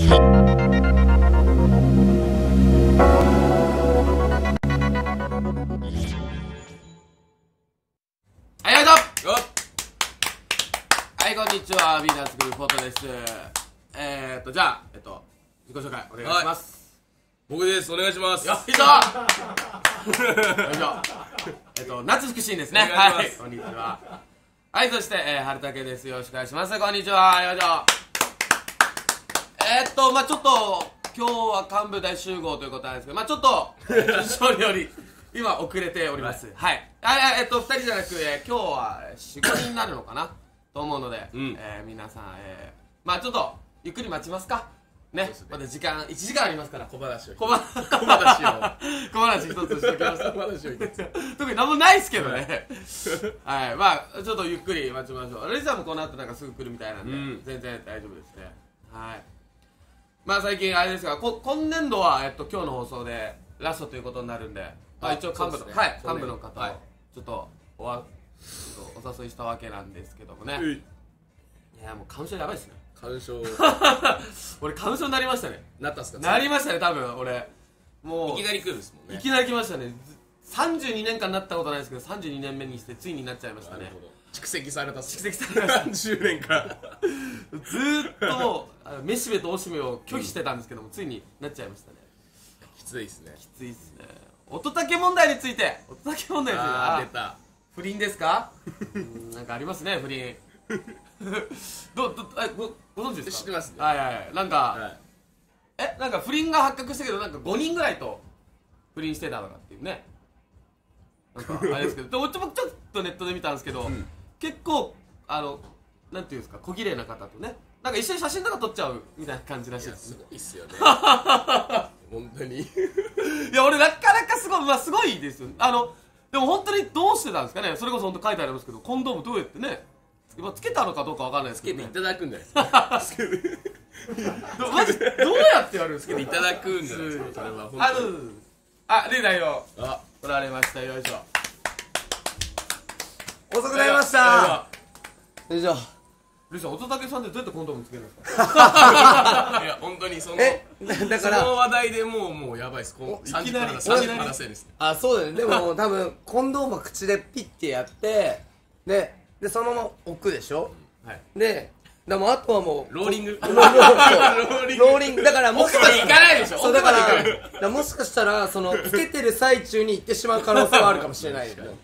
はい、こんにちは、ヴィーナスグルフォトです。じゃあ、自己紹介お願いします。 僕です。お願いします。 よいしょよいしょ夏福神ですね。はい、こんにちは。はい、そして、春武です。よろしくお願いします。こんにちは。よいしょ。まあちょっと、今日は幹部大集合ということなんですけど、まあちょっと、勝利より、今遅れております。はい。2人じゃなく、今日は4、5人になるのかなと思うので、皆さん、まあちょっと、ゆっくり待ちますかね。まだ時間、1時間ありますから。 小話を。 小話一つしておきます。 小話を特に何もないですけどね。はい。まあちょっとゆっくり待ちましょう。レイさんもこの後なんかすぐ来るみたいなんで、全然大丈夫ですね。はい。まあ最近あれですが、今年度は、今日の放送でラストということになるんで、一応幹部の、はい、幹部の方をちょっとお誘いしたわけなんですけどもね。いや、もう花粉症やばいっすね。 花粉症俺花粉症になりましたね。 なったっすか？ なりましたね、多分俺。もういきなり来るんですもんね。 いきなり来ましたね。32年間なったことないですけど、32年目にしてついになっちゃいましたね。 なるほど。蓄積されたっす。 蓄積された 30年間ずーっとめしべとおしめを拒否してたんですけども、ついになっちゃいましたね。 きついっすね。 きついっすね。乙武問題について。乙武問題について。 出た。 不倫ですか？なんかありますね、不倫。ご存知ですか？ 知ってますね。 はいはい。なんか、なんか不倫が発覚したけど、なんか5人ぐらいと不倫してたのかっていうね。なんかあれですけど、僕ちょっとネットで見たんですけど、結構なんていうんですか、小綺麗な方とね、なんか一緒に写真とか撮っちゃうみたいな感じらしいです。 すごいっすよね。本当に。 いや、俺なかなかすごい、まあすごいですよ。でも本当にどうしてたんですかね。それこそ本当書いてありますけど、コンドームどうやってね、つけたのかどうかわかんないですけど、 つけていただくんじゃないですか。つけてマジどうやってやるんですか？ いただくんじゃないですか。それは本当に。 レイ代表来られました。よいしょ。 遅くなりました。よいしょ。 レイさん、乙武さんでどうやってコンドームつけるんですか？ いや、本当にその話題でもうやばいっす。3時から話せるっすね。 あ、そうだね。でも多分コンドームは口でピッてやってでそのまま置くでしょ。でもあとはもうローリングだからもしか行かないでしょ。 そうだからもしかしたらそのつけてる最中に行ってしまう可能性はあるかもしれないよね。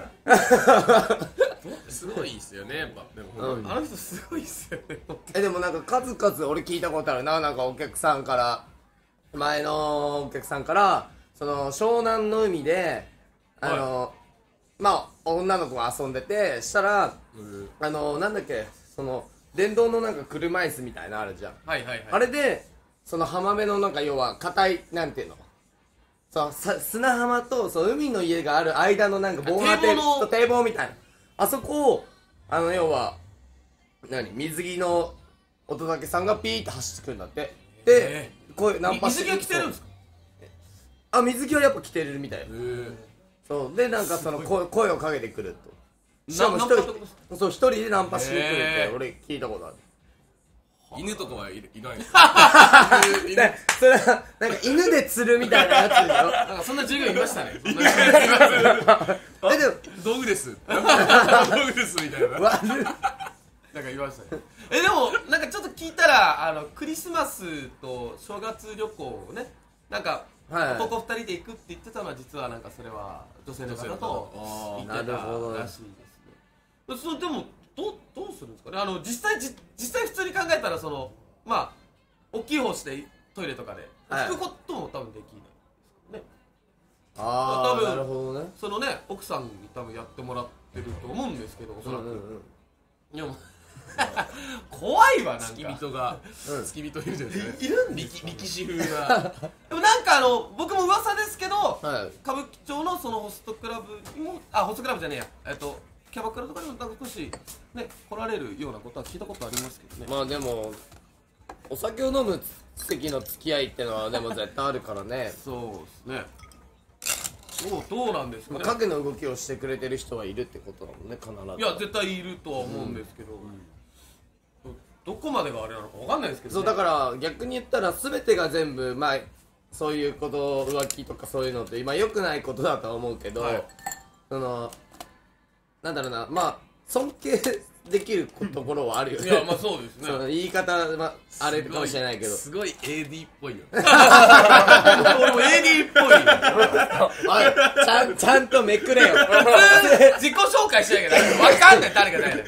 すごいっすよね、やっぱ。でもあの人すごいっすよね。 でもなんか数々俺聞いたことあるな。なんかお客さんから前のお客さんからその湘南の海でまあ女の子が遊んでてしたらなんだっけ、その電動のなんか車椅子みたいなのあるじゃん。あれでその浜辺のなんか要は硬いなんていうの、そう砂浜と海の家がある間のなんか防波堤防みたいな、あそこを要は水着の乙武さんがピーって走ってくるんだって。でこういうナンパして水着は着てるんですか？ 水着はやっぱ着てるみたい。そうで、なんかその声をかけてくると。しかも一人でナンパしに来るって俺聞いたことある。 犬とかはいないですそれはなんか犬で釣るみたいなやつでしょ。 なんかそんな授業いましたね。 でも道具ですみたいな。 なんか言いましたね。でもなんかちょっと聞いたらクリスマスと正月旅行をね、なんか男2人で行くって言ってたのは実はなんかそれは女性の方と言ってたらしいですね。でもどうするんですかね。実際普通に考えたらそのまあ大きい方してトイレとかで拭くことも多分できないですよね。 ああ、なるほどね。 そのね奥さんに多分やってもらってると思うんですけど、おそらく。いやもう怖いわ。なんか付き人いるじゃないですか。 いるんですか？ 力士風な。 でもなんか僕も噂ですけど、歌舞伎町のそのホストクラブにもホストクラブじゃねえや、キャバクラとかにもなんか少しね来られるようなことは聞いたことありますけどね。 まあでもお酒を飲む席の付き合いってのはでも絶対あるからね。 そうですね。どうなんですかね。 影の動きをしてくれてる人はいるってことだもんね、必ず。 いや絶対いるとは思うんですけど、 どこまでがあれなのかわかんないですけど、ね、 そうだから逆に言ったら全てが全部まあそういうこと浮気とかそういうのって今良くないことだとは思うけど、はい、そのなんだろうな、まあ尊敬できるところはあるよね。 いやまあそうですね。 その言い方、まあ、あれかもしれないけどすごい AD っぽいよ。 俺も AD っぽいよ。 おいちゃんとめくれよ。 自己紹介しなきゃダメ。わかんない誰が誰だ。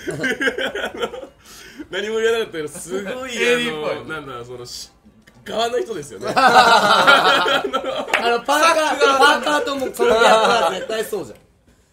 何も言わなかったけどすごい AD っぽい。 なんだその側の人ですよね。 パーカーともそのギャップは絶対そうじゃん。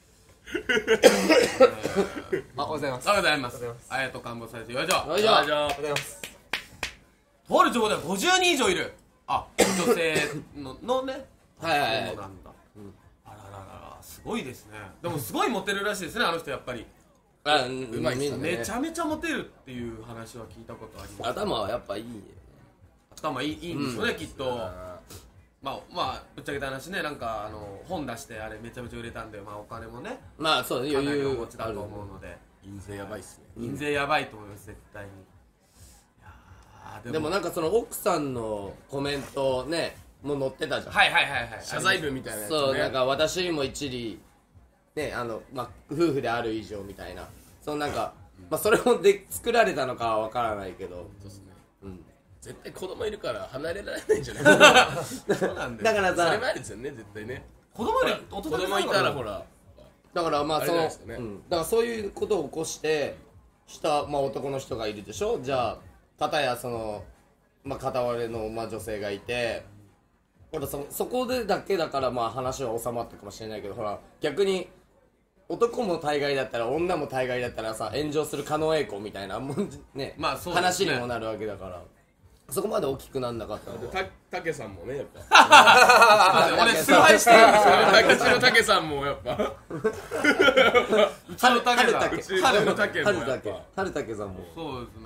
おはようございます。ありがとうございます。ありがとう官房されてよいしょ。 よいしょ。 ありがとうございます。 とある情報では50人以上いる。あ、女性のね。 はいはいはい。 そうなんだ。あらららすごいですね。でもすごいモテるらしいですねあの人やっぱり。 うまいですね。 めちゃめちゃモテるっていう話は聞いたことあります。 頭はやっぱいい。 頭いいんですよねきっと。まあぶっちゃけた話ね、なんか本出してあれめちゃめちゃ売れたんで、まあお金もね、 まあそう余裕お持ちだと思うので、 印税やばいっすね。 印税やばいと思います絶対に。いやでもなんかその奥さんのコメントねもう載ってたじゃん。 はい謝罪文みたいなやつね。 そうなんか私も一理ねまあ夫婦である以上みたいな、そのなんかまあそれもで作られたのかはわからないけど。 そうですね。 うん。 絶対子供いるから離れられないんじゃないそうなんだよ。 だからさ、 それもあるですよね絶対ね。 子供いたらほら。 だからまあその、 ね、 だからそういうことを起こしてまあ男の人がいるでしょ。じゃあ片やそのまあ片割れのまあ女性がいて、ほらそこでだけだからまあ話は収まったかもしれないけど、ほら逆に男も大概だったら女も大概だったらさ炎上する狩野英孝みたいなもんね、 まあそうですね、 話にもなるわけだから。そこまで大きくなんなかったのでたけさんもねやっぱ俺崇拝してるんですよ。 うちのたけさんもやっぱうちのたけさん、 春竹さんもそうですね。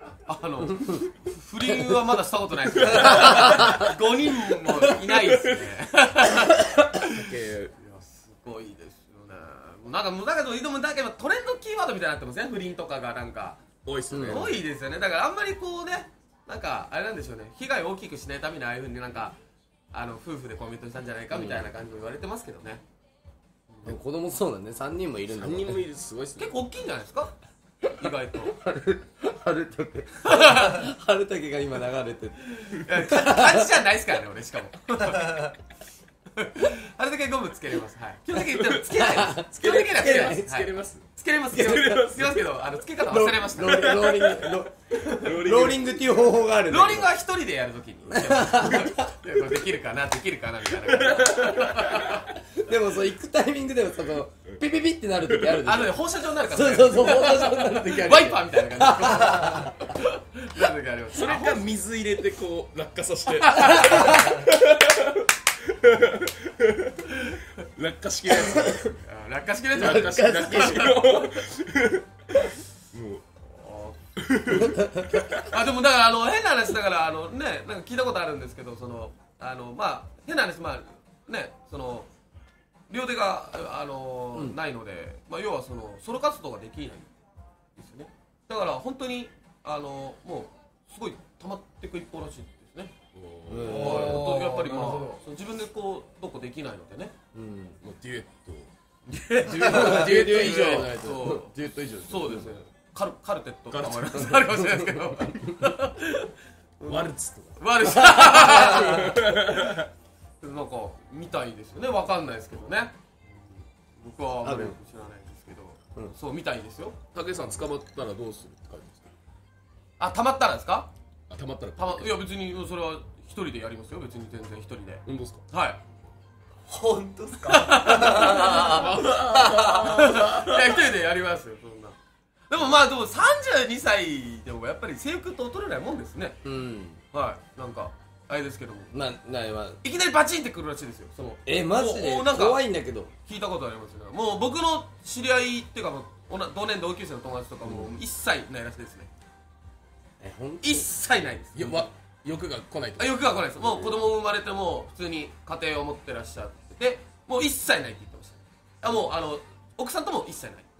不倫はまだしたことないですけど5人もいないですね。いやすごいですよね。なんかだけどトレンドキーワードみたいになってますね。不倫とかがなんか多いっすね。 多いですよね。だからあんまりこうね、なんかあれなんでしょうね、被害を大きくしないためにああいうふうになんか夫婦でコミットしたんじゃないかみたいな感じも言われてますけどね。 でも子供そうだね、3人もいるんだもんね。 3人もいる、すごいっすね。 結構大きいんじゃないですか意外と。 春竹が今流れてる感じじゃないですからね俺。しかもあれだけゴムつけれます。はい。基本的に言ってもつけないです。基本的にはつけないです。 つけれます。 つけれますけどつけ方忘れました。 ローリングっていう方法がある。 ローリングは一人でやるときにできるかなみたいな。 でもそう行くタイミングでもそのピピピってなるときあるでしょ。 放射状になるから。 そう放射状になるときある。 ワイパーみたいな感じなるときあります。 それか水入れてこう落下させて落下式のやつ。 落下式のやつ。落下式のでもだから変な話だからね、なんか聞いたことあるんですけど、まあ変な話、まあね、両手がないので、まあ要はソロ活動ができないんですよね。だから本当にもうすごい溜まっていく一方らしいですね。やっぱりまあ自分でこうどこできないのでね。 もうデュエット。 デュエット以上。 デュエット以上。 そうですね。カルテットとかもあるかもしれないですけど。 ワルツとか。 ワルツ。なんか見たいですよね。わかんないですけどね。僕はあんまり知らないですけど、そう見たいですよ。 たけさん捕まったらどうするって感じですか。 あ、たまったらですか。 たまったら。 いや別にそれは一人でやりますよ。別に全然一人で。 本当ですか。 はい。 本当ですか。 いや一人でやりますよそんな。でもまあでも32歳でもやっぱり制服って劣れないもんですね。はい。なんかあれですけども。いきなりバチンってくるらしいですよ。 マジで怖いんだけど。 聞いたことありますよね。もう僕の知り合いっていうか同年同級生の友達とかも一切ないらしいですね。一切ないです。 欲が来ないと。 欲が来ないです。もう子供生まれても普通に家庭を持ってらっしゃって、もう一切ないって言ってました。もう奥さんとも一切ない。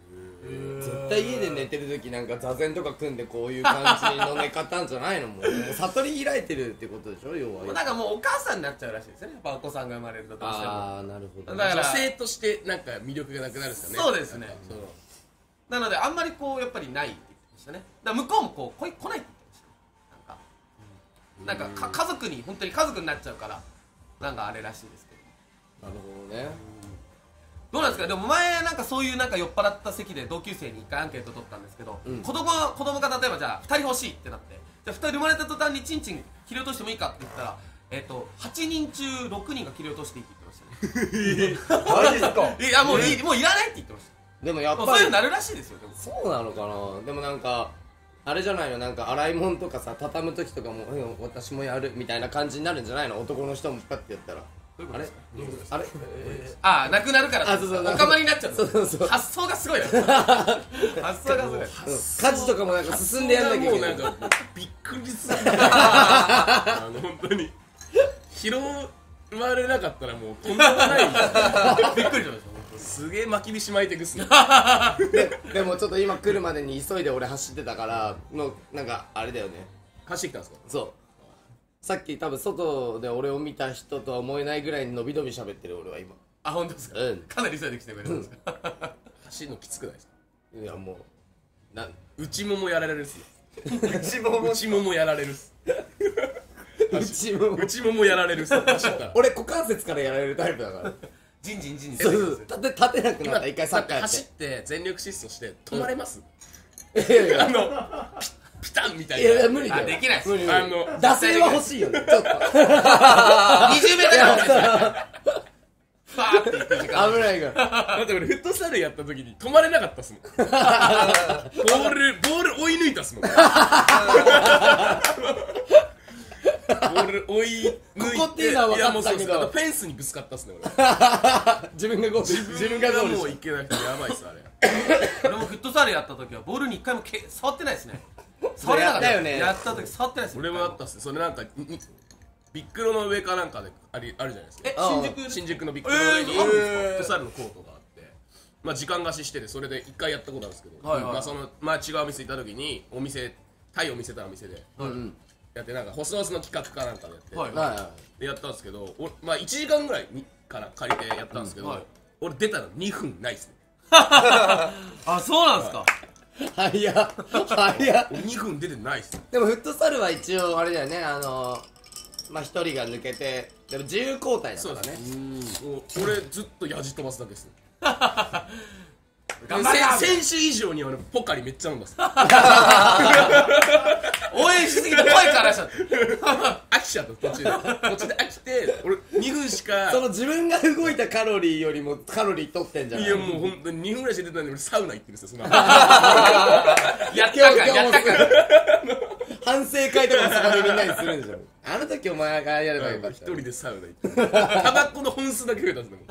絶対家で寝てる時なんか座禅とか組んでこういう感じの寝方じゃないのもう悟り開いてるってことでしょ要は。 なんかもうお母さんになっちゃうらしいですね、やっぱお子さんが生まれるとどうしても。 ああなるほど。 だから女性としてなんか魅力がなくなるんですかね。 そうですね。 そうなのであんまりこうやっぱりないって言ってましたね。だから向こうもこう来ないって言ってました。なんか家族に本当に家族になっちゃうからなんかあれらしいですけど。 なるほどね。 どうなんですか。でも前なんかそういうなんか酔っ払った席で同級生に1回アンケート取ったんですけど、子供が例えばじゃあ2人欲しいってなって、じゃあ2人生まれた途端にチンチン切り落としてもいいかって言ったら、8人中6人が切り落としていいって言ってましたね。 マジっすか。 いやもういらないって言ってました。 でもやっぱりそういうのなるらしいですよ。でもそうなのかな。でもなんかあれじゃないの、なんか洗い物とかさ畳む時とかも私もやるみたいな感じになるんじゃないの。男の人もパッてやったらあれあれああなくなるから。 あそうそうおかまになっちゃう。 そうそう発想がすごいな。発想がすごい。 家事とかもなんか進んでやんなきゃいけない。 もうなんかびっくりする。本当に拾われなかったらもうとんでもない。 びっくりしました。 すげえ巻き火しまいてくっすね。 でもちょっと今来るまでに急いで俺走ってたからもうなんかあれだよね。 走ってきたんですか。 そうさっき多分外で俺を見た人とは思えないぐらいに伸び伸び喋ってる俺は今。 あ本当ですか。かなり急いで来てくれるんですか。 走るのきつくないですか。 いやもう内ももやられるっすね。 内もも内ももやられるっす。 内もも内ももやられるっす。走ったら俺股関節からやられるタイプだからジンジンジンそうそう立てなくなった。一回サッカーやって走って全力疾走して止まれます。 いやいやピタンみたいいやいな。 や無理だよ。 できないっす。 無理無理。 あの惰性は欲しいよねちょっと。 20メートルファーって行く時間。 危ないからだって俺フットサルやった時に止まれなかったっすもん。ボール追い抜いたっすもん。ボール追い抜いて、 ここっていうのは分かったけどいやもうそうです。フェンスにぶつかったっすね俺。 自分がゴール自分がもういけなくてやばいっすあれ。 俺もフットサルやった時はボールに1回も触ってないですね。触れなかったやったよねやった時触ってないです。 俺もあったっすね。それなんかビックロの上かなんかであるじゃないですか。新宿のビックロの上にフットサルのコートがあって、まあ時間貸ししててそれで1回やったことあるんですけど、まあそのまあ違うお店行った時にタイを見せたお店でやってなんか細々の企画かなんかでやってでやったんですけど、まあ1時間ぐらいから借りてやったんですけど、俺出たら2分ないっすね。 あそうなんですか。 早っ 2分出てないっすね。 でもフットサルは一応あれだよねまあ一人が抜けてでも自由交代だからね。 俺ずっとやじ飛ばすだけっすね。 頑張れ選手以上に俺ポカリめっちゃ飲んだっす。 応援しすぎて声からしちゃって飽きちゃった途中で飽きて俺2分しかその自分が動いたカロリーよりもカロリー取ってんじゃん。 いやもう本当に2分ぐらいして出たんで俺サウナ行ってるんですよそのやったか反省会とかもそこでみんなにするんでしょ。あの時お前がやればよかった。 一人でサウナ行ってタバコの本数だけ増えたんですね。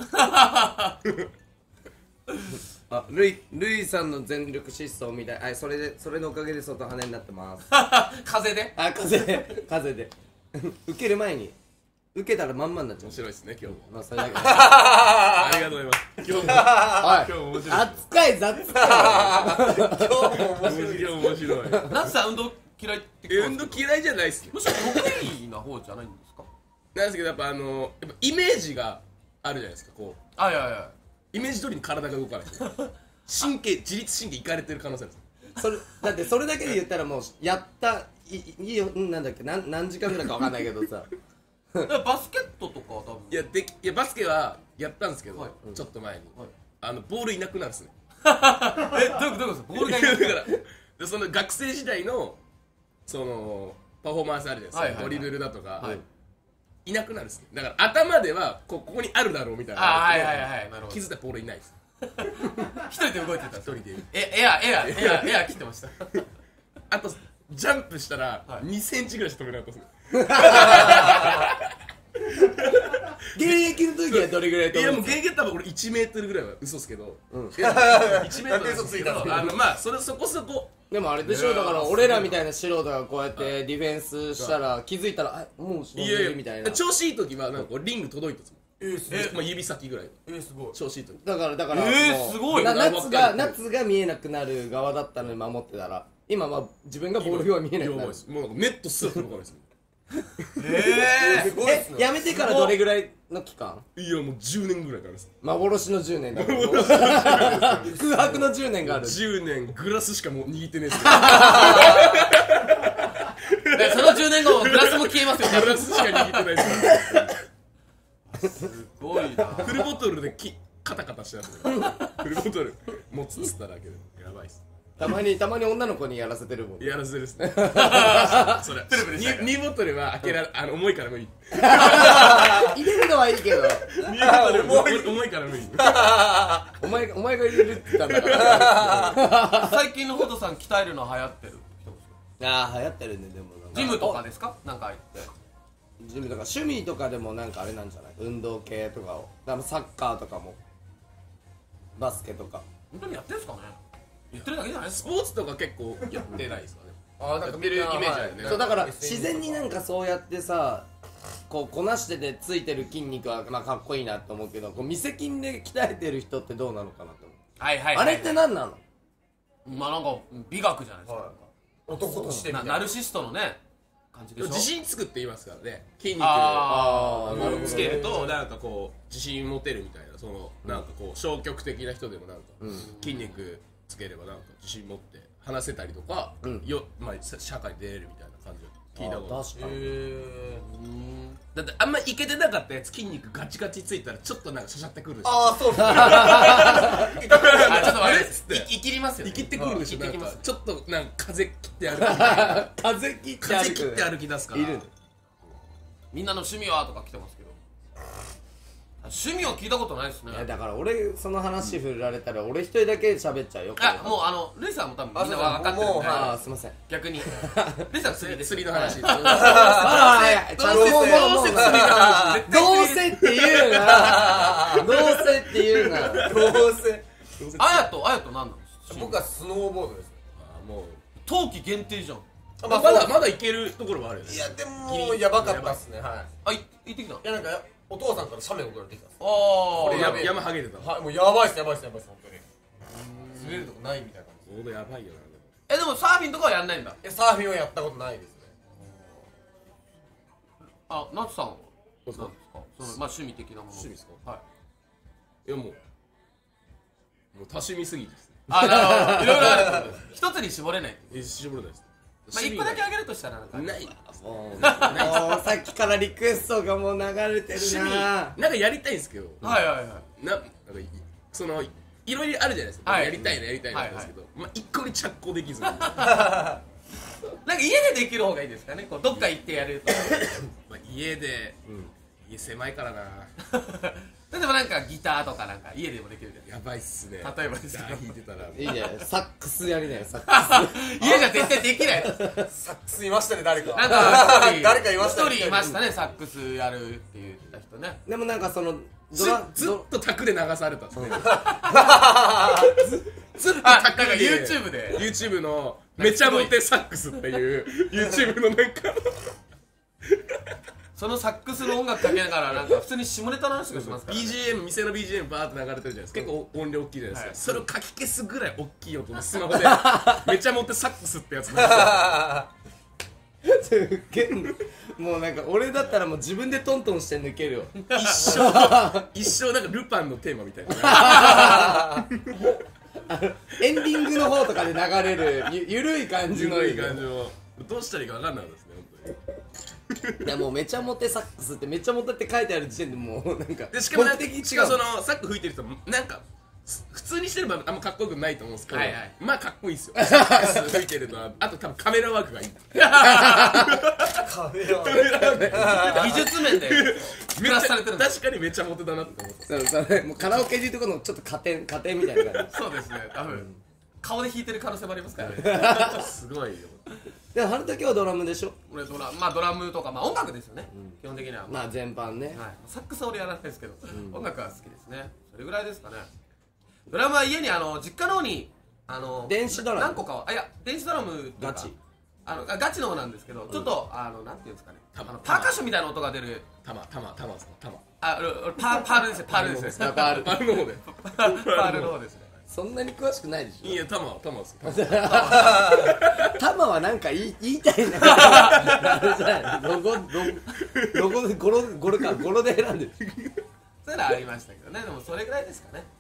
あ、ルイさんの全力疾走みたい。それのおかげで外羽になってます。 風で風で受ける前に受けたらまんまになっちゃう。 面白いですね今日も。 まあそれだけありがとうございます。今日も面白い。 扱い雑か今日も面白い。 ナツさん運動嫌いって運動嫌いじゃないっすね。 むしろ得意な方じゃないんですか。 なんですけどやっぱイメージがあるじゃないですかこう。 いやイメージ通りに体が動かない。自律神経いかれてる可能性あるんです。 だってそれだけで言ったらもうやったいいよなんだっけ何時間ぐらいかわかんないけどさバスケットとかは多分いやバスケはやったんですけど、ちょっと前に、ボールいなくなるんですね。 どういうことですか。ボールがいなくなるでその学生時代のそのパフォーマンスあるじゃないですか、ドリブルだとか、いなくなるんですね。だから頭ではここにあるだろうみたいな。気づいたらボールいないです。 一人で動いてた。 一人でエア切ってました。 あとジャンプしたら2センチぐらいしか止めなかったですね。 現役の時はどれぐらい飛ぶんですか。 いやもう現役多分俺1メートルぐらいは嘘ですけど、1メートル嘘ついたまあそこそこ。 でもあれでしょ、だから俺らみたいな素人がこうやってディフェンスしたら気づいたらもう死んでるみたいな。 調子いい時はなんかリング届いたんですまあ指先ぐらいすごい調子いいとだからすごい夏が見えなくなる側だったのに守ってたら今は自分がボールが見えなくなる。 もうなんかネットすら届かないですよ。 すごいっすね。 やめてからどれぐらいの期間？ いやもう10年ぐらいからです。 幻の10年だ。空白の10年がある。 10年グラスしかもう握ってねえですよ。その10年後グラスも消えますよ。 グラスしか握ってないです。 すごいな。 フルボトルでカタカタしてますね。フルボトル持つっつっただけでやばいっす。 たまに女の子にやらせてるもん。 やらせてるっすね。それ2ボトルは開け重いから無理。 入れるのはいいけど 2ボトル重いから無理。 お前が入れるって言ったんだから最近のホトさん鍛えるの流行ってる。 ああ流行ってるね。でもジムとかですか？なんか行ってジムとか趣味とかでもなんかあれなんじゃない？運動系とかをサッカーとかもバスケとか本当にやってるんですかね？言ってるだけじゃないですか？ スポーツとか結構やってないですかね。 なんかやってるイメージあるね。 そうだから自然になんかそうやってさこうこなしててついてる筋肉はまあかっこいいなと思うけど、こう見せ筋で鍛えてる人ってどうなのかなと思う。あれって何なの？ まあなんか美学じゃないですか。 男としてみたいなナルシストのね感じでしょ。 自信つくって言いますからね。筋肉をつけるとなんかこう自信持てるみたいな、そのなんかこう消極的な人でもなんか筋肉つければなんか自信持って話せたりとか、まあ社会に出れるみたいな感じで聞いたこと。 確かに。 だってあんまイケてなかったやつ筋肉ガチガチついたらちょっとなんかしゃしゃってくるでしょ。 ああそうですねちょっとあれ生きりますよね。 生きてくるでしょ。なんかちょっとなんか風切って歩き風切って歩き出すから。 いる。 みんなの趣味はとか来てますけど、趣味は聞いたことないですね。 いやだから俺その話振られたら俺一人だけ喋っちゃうよ。 もうルイさんも多分みんな分かってるんで。 ああすいません。 逆にルイさん釣りです。 釣りの話。 どうせって言うな。どうせって言うな。 どうせあやと何なんですか？ 僕はスノーボードですね。 もう冬季限定じゃん。 まだいけるところはあるよね。 いやでもやばかったっすね。はい行ってきた。 いやなんかお父さんから斜面送られてきたんです。 これやべえ山はげてた。 はいもうやばいっす本当に滑るとこないみたいな感じ。 ちょうどやばいよな。 でもサーフィンとかはやんないんだ。 サーフィンはやったことないですね。 ナツさんはどうですか？ まあ趣味的なもの。 趣味ですか？ はい。 いやもう多趣味すぎです。 なるほど。いろいろある。一つに絞れない。 絞れないです。 まあ一個だけあげるとしたらなんかない。 さっきからリクエストがもう流れてるな。 なんかやりたいんですけど。 はいなんかそのいろいろあるじゃないですか。やりたいなんですけど、まあ一個に着工できず。なんか家でできる方がいいですかね。こうどっか行ってやると。 まあ家で家狭いからな。 例えばなんかギターとかなんか家でもできるじゃん。 やばいっすね。 例えばですけど弾いてたらいいね。サックスやりなよ。サックス。 家じゃ絶対できない。 サックスいましたね誰か。 なんか誰かいましたね。 一人いましたね、サックスやるって言った人ね。 でもなんかそのずっと卓で流されたんですね。ずっとなんか卓で YouTube のめちゃモテサックスっていう YouTube のなんかそのサックスの音楽かけながらなんか普通に下ネタの話がしますからね。 店の BGM バーって流れてるじゃないですか。結構音量大きいじゃないですか。それをかき消すぐらい大きい音でスマホでめちゃモテサックスってやつもうなんか俺だったらもう自分でトントンして抜けるよ。 一生なんかルパンのテーマみたいなエンディングの方とかで流れるゆるい感じのいい感じをどうしたらいいか分かんないですね本当に。 いやもうめちゃモテサックスってめちゃモテって書いてある時点でもうなんかでしかもなんか違うそのサック吹いてる人なんか普通にしてればあんまかっこよくないと思うんですけど、まあかっこいいですよ。サックス吹いてるのはあと多分カメラワークがいい。 技術面でプラスされてるんです。 確かにめちゃモテだなって思って。 それもうカラオケでいうところのちょっと加点みたいな感じ。 そうですね。多分顔で弾いてる可能性もありますからね。 すごいよ。 でも春竹はドラムでしょ。 俺ドラムとかまあ音楽ですよね。基本的にはまあ全般ね。 サックスは俺やらないですけど、音楽は好きですね。それぐらいですかね。ドラムは家に実家の方に電子ドラム何個かは電子ドラムとかガチガチの方なんですけど、ちょっとなんていうんですかね、パーカッションみたいな音が出る玉ですか？玉。 パールですね、パールですね、 パールパールの方で。 パールの方ですね。 そんなに詳しくないでしょ。 いや、玉です。 タマはなんか言いたいな。ロゴで語呂で選んでる。 そういうのはありましたけどね。でもそれぐらいですかね。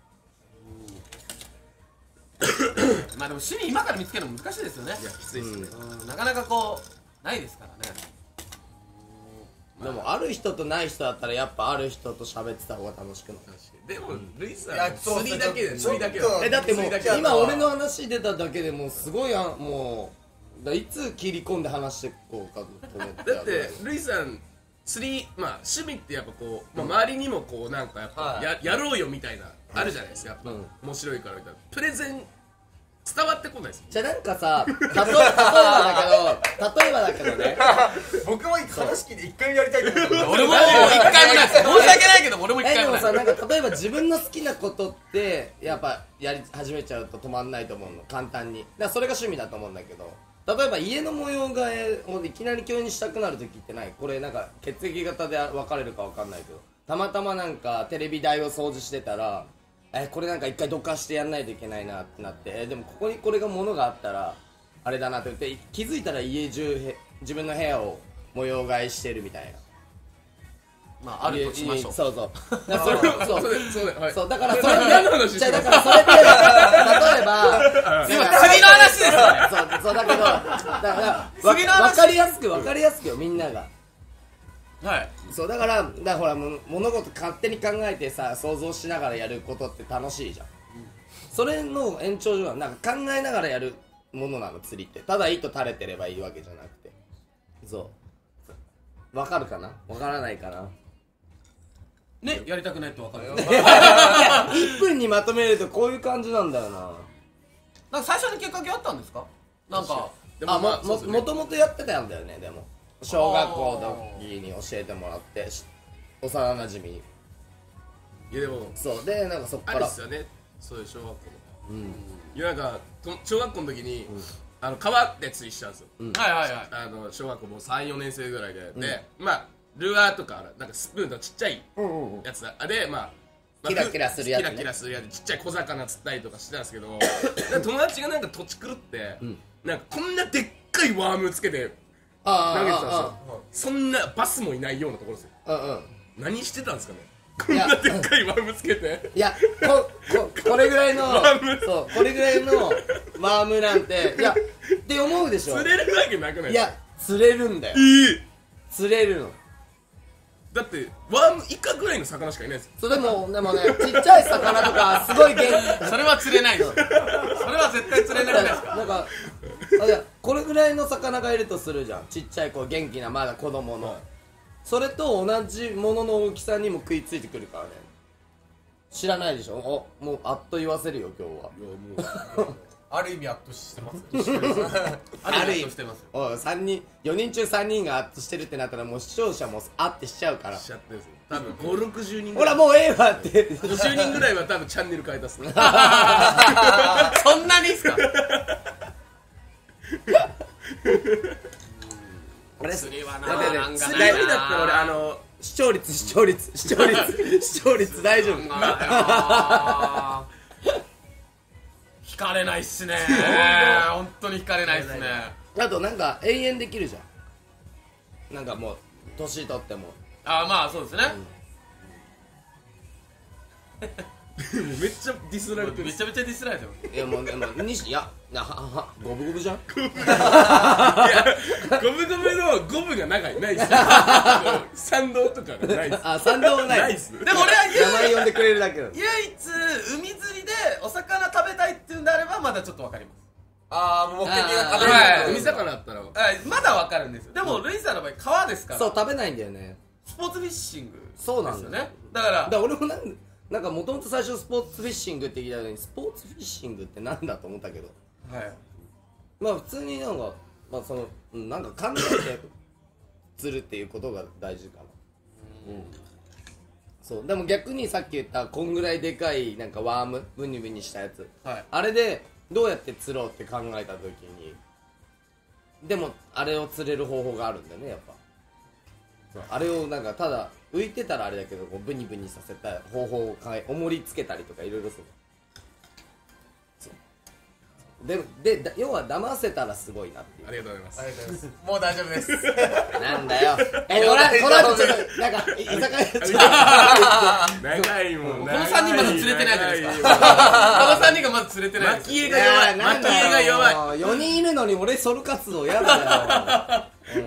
まあでも趣味今から見つけるの難しいですよね。 いや、きついですね。 なかなかこうないですからね。 でもある人とない人だったらやっぱある人と喋ってた方が楽しくない？ でも、ルイさん、 いや釣りだけで、 そう釣りだけだってもう釣りだけ今俺の話出ただけでもうすごいもういつ切り込んで話していこうかと思ってだってルイさん釣り趣味ってやっぱこう、周りにもこうなんかやっぱやろうよみたいなあるじゃないですか、やっぱ面白いからみたいなプレゼン伝わってこないです。 じゃあなんかさ例えばだけどね僕も話聞いて1回もやりたいと思って俺も一回もないです。申し訳ないけど俺も一回もない。 でもさなんか例えば自分の好きなことってやっぱやり始めちゃうと止まんないと思うの、簡単に。だからそれが趣味だと思うんだけど、例えば家の模様替えをいきなり急にしたくなる時ってない？これなんか血液型で分かれるか分かんないけど、たまたまなんかテレビ台を掃除してたらこれなんか一回どかしてやんないといけないなってなって、でもここにこれが物があったらあれだなって言って気づいたら家中自分の部屋を模様替えしてるみたいな。 まああるとしましょう。 そうそうだからそうだからそれ何の話じゃあだからそれで例えば今次の話ですよね。 そうだけどだから次の話分かりやすくよみんなが。 はいそうだからほら物事勝手に考えてさ想像しながらやることって楽しいじゃん、それの延長上はなんか考えながらやるものなの、釣りって。ただ糸垂れてればいいわけじゃなくて。そう分かるかな分からないかなね、やりたくないって分かるよ。 1分にまとめるとこういう感じなんだよな。 なんか最初にきっかけあったんですか？なんかもともとやってたんだよね。でも小学校の時に教えてもらって幼なじみに。 いやでもそうでなんかそっからあれですよね、そういう小学校のいやなんか小学校の時に川で釣りしちゃうんですよ。 はいはいはい。 小学校もう 3,4 年生ぐらいで、でルアーとかなんかスプーンのちっちゃいやつでキラキラするやつね。 キラキラするやつでちっちゃい小魚釣ったりとかしてたんですけど友達がなんか土地狂ってなんかこんなでっかいワームつけて投げてたんですよ。そんなバスもいないようなところですよ。何してたんですかね、こんなでっかいワームつけて。 いやこれぐらいのそうこれぐらいのワームなんていやって思うでしょ。 釣れるわけなくないですか？ いや釣れるんだよ。釣れるのだってワームイカぐらいの魚しかいないですよ。 そうでもねちっちゃい魚とかすごい元気それは釣れないです。それは絶対釣れないじゃないですか。 なんかこれぐらいの魚がいるとするじゃん。ちっちゃい元気なまだ子供の、それと同じものの大きさにも食いついてくるからね。知らないでしょ。もうあっと言わせるよ今日は。 ある意味アッとしてます。 ある意味してます。 4人中3人がアッとしてるってなったらもう視聴者もアッてしちゃうから。 しちゃってるんですよ。多分5、60人ぐほらい。 らもうええわって 50人ぐらいは多分チャンネル変えたっすね。 そんなにっすか？釣りはななんか釣りだったら俺視聴率大丈夫。 引かれないっすね。本当に引かれないっすね。 あとなんか永遠できるじゃん。なんかもう年取ってもまあそうですね。 めっちゃディスられてる。 めちゃめちゃディスられてます。 いやもうでも五分五分じゃん。 いやゴムゴムのゴムがないですよ。参道とかがないです。 参道はないです。 でも俺は名前呼んでくれるだけだ。 唯一海釣りでお魚食べたいっていうんであればまだちょっとわかります。 目的が食べはいる。 海魚だったらまだわかるんですよ。でもルイさんの場合川ですから。 そう食べないんだよね。 スポーツフィッシングそうなんだよですよね。だから俺もなんかもともと最初スポーツフィッシングって聞いたのにスポーツフィッシングってなんだと思ったけど、 はいまあ普通になんかなんか考えて釣るっていうことが大事かな。そうでも逆にさっき言ったこんぐらいでかいなんかワームブニブニしたやつ、 はいあれでどうやって釣ろうって考えた時にでもあれを釣れる方法があるんだよねやっぱ。そうあれをなんかただ浮いてたらあれだけどこうブニブニさせた方法を重りつけたりとかいろいろする。で要は騙せたらすごいなっていう。 ありがとうございます。 ありがとうございます。もう大丈夫です。 なんだよ。この後ちょっとなんか居酒屋長いもん。 この3人まだ釣れてないじゃないですか。この3人がまだ釣れてないです。 蒔絵が弱い。蒔絵が弱い。 4人いるのに俺ソロ活動やだよ。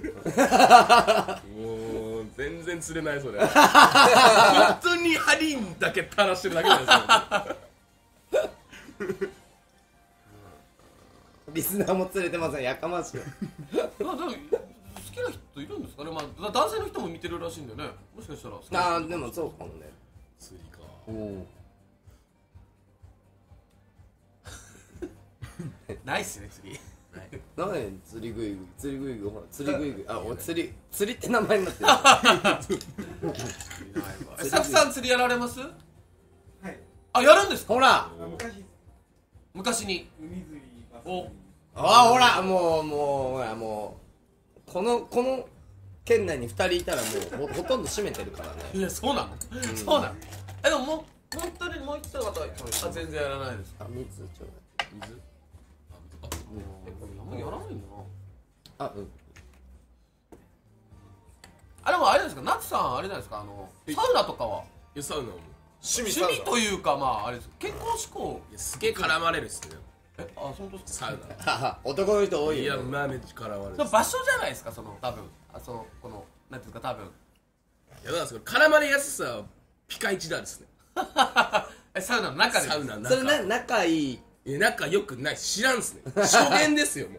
もう全然釣れないそれ。本当に針だけ垂らしてるだけなんですよ。 リスナーも釣れてません。やかましい。 好きな人いるんですかね。まあ男性の人も見てるらしいんでね。もしかしたら。 でもそうかもね。 釣りか。 ないっすね釣り。 なんで釣りぐいぐいほら釣りぐいぐい俺釣りって名前になってる。 さくさん釣りやられます？ はい。 あ、やるんですか？ ほら昔に海釣りがおほらもうこの県内に2人いたらもうほとんど占めてるからね。 いやそうなの？そうなの？でももう本当にもう一方全然やらないです。 水ちょうだい。水やらないんだな。でもあれなんですか、夏さんあれなんですか、サウナとかは？ いやサウナも趣味というかまああれです。健康志向。 すげえ絡まれるっすね。 本当ですか？ サウナ。 男の人多いよ。 いやまあめっちゃ絡まれる。 場所じゃないですか、多分このなんていうか多分。 いやだからそれ絡まれやすさはピカイチだですね。 サウナの中で。 サウナの中。それ仲いい。 仲良くない、知らんっすね。初見ですよもう。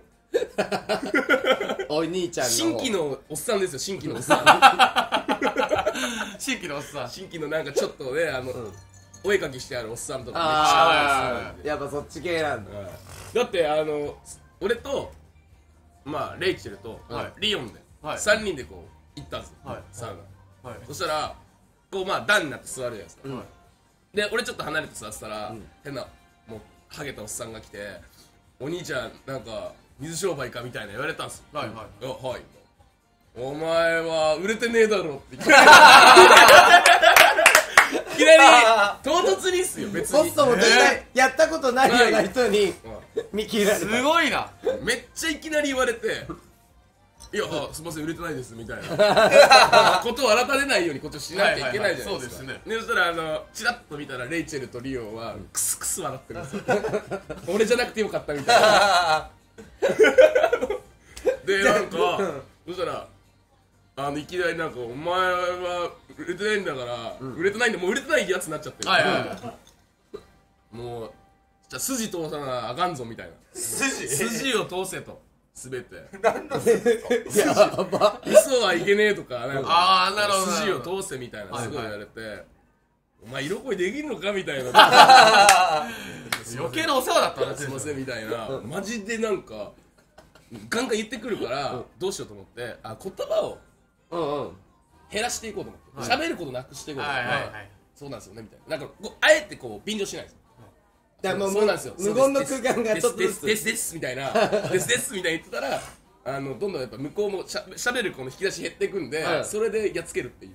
お兄ちゃんの新規のおっさんですよ。新規のおっさん。 新規のおっさん。 新規のなんかちょっとねお絵かきしてあるおっさんとかめっちゃやっぱそっち系なんだ。 だって俺とまあレイチェルとリオンで3人でこう行ったんですよサウナ。そしたらこうまあ段になって座るじゃないですか。で俺ちょっと離れて座ってたら変なもうハゲたおっさんが来て「お兄ちゃんなんか水商売か」みたいな言われたんですよ。はい。お前は売れてねえだろっていきなり唐突にっすよ。別にホストも絶対やったことないような人に見切られた。 すごいな。 めっちゃいきなり言われて「いやすいません売れてないです」みたいなことを改めないようにこっちをしなきゃいけないじゃないですか。そしたらチラッと見たらレイチェルとリオンはクスクス笑ってるんですよ。俺じゃなくてよかったみたいな。でなんかそしたらいきなりなんか「お前は売れてないんだから売れてないんだ、もう売れてないやつになっちゃってる」もうじゃあ筋通さなあかんぞみたいな。筋を通せと全て。 やば。 嘘はいけねえとかなんかなるほど筋を通せみたいなすごい言われて「お前色恋できるのか?」みたいな。 余計なお世話だったな。 すいませんみたいな。マジでなんかガンガン言ってくるからどうしようと思って言葉を減らしていこうと思って喋ることなくしていこうと思って。そうなんですよねみたいな。なんかあえてこう便乗しないんですよ。そうなんですよ。 無言の空間がちょっとずつですみたいなですみたいに言ってたらどんどんやっぱ向こうもしゃべるこの引き出し減っていくんでそれでやっつけるっていう。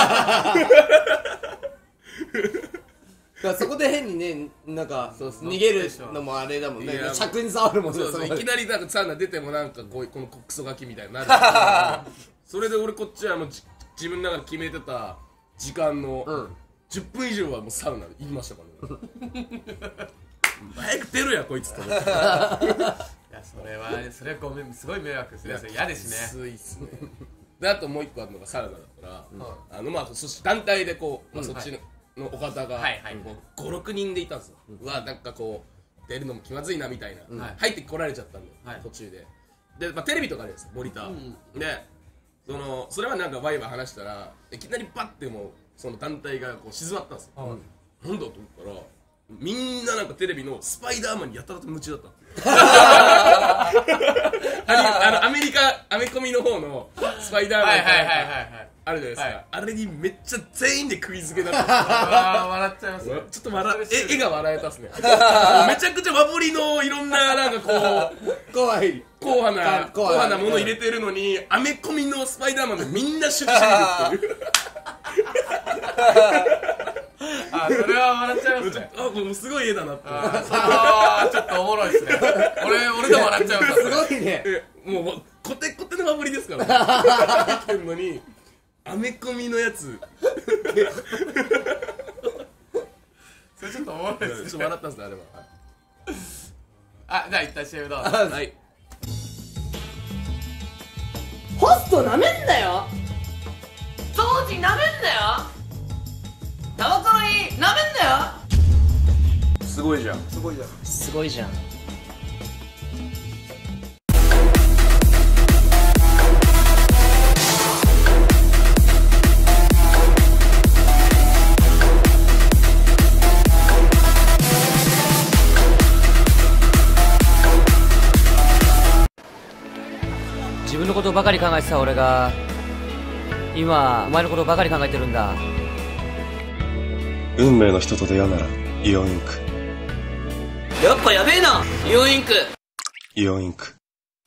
そこで変にねなんか逃げるのもあれだもんね。尺に触るもんね。 いきなりなんかサウナ出てもなんかこのクソガキみたいになる。それで俺こっちは自分の中で決めてた時間の10分以上はもうサウナで行きましたからね。早く出ろやこいつと思って。いやそれはごめん、すごい迷惑ですね。嫌ですね。 きついっすね。であともう一個あるのがサウナだからまあそして団体でこうそっちのお方が56人でいたんですよ。なんかこう出るのも気まずいなみたいな。入ってこられちゃったんで途中でテレビとかあるんですよモニターで。それはなんかワイワイ話したらいきなりバッてもうその団体がこう静まったんですよ。なんだと思ったらみんななんかテレビのスパイダーマンにやたらと夢中だった。アメコミの方のスパイダーマンあるじゃないですか、あれにめっちゃ全員で釘付けになって笑っちゃいますね。 ちょっと絵が笑えたっすねめちゃくちゃ和彫りのいろんななんかこう怖い硬派なもの入れてるのにアメコミのスパイダーマンでみんな出資してるっていうそれは笑っちゃいますね。 もうすごい絵だなってそれはちょっとおもろいですね。俺でも笑っちゃいます。 すごいね。 もうコテコテの和彫りですからね入ってるのにアメコミのやつそれちょっとおもろいですね。 ちょっと笑ったんですね、あれは。 じゃあ一旦 CM どうぞ。 はい。 ホストなめんなよ。掃除なめんなよ。タバコのいいなめんなよ。 すごいじゃん。 すごいじゃん。 自分のことばかり考えてた俺が今お前のことばかり考えてるんだ。 運命の人と出会うならイオンインク。 やっぱやべえなイオンインク。 イオンインク。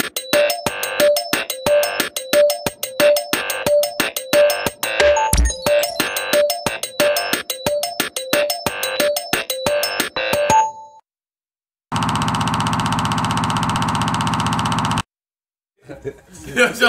よいしょ。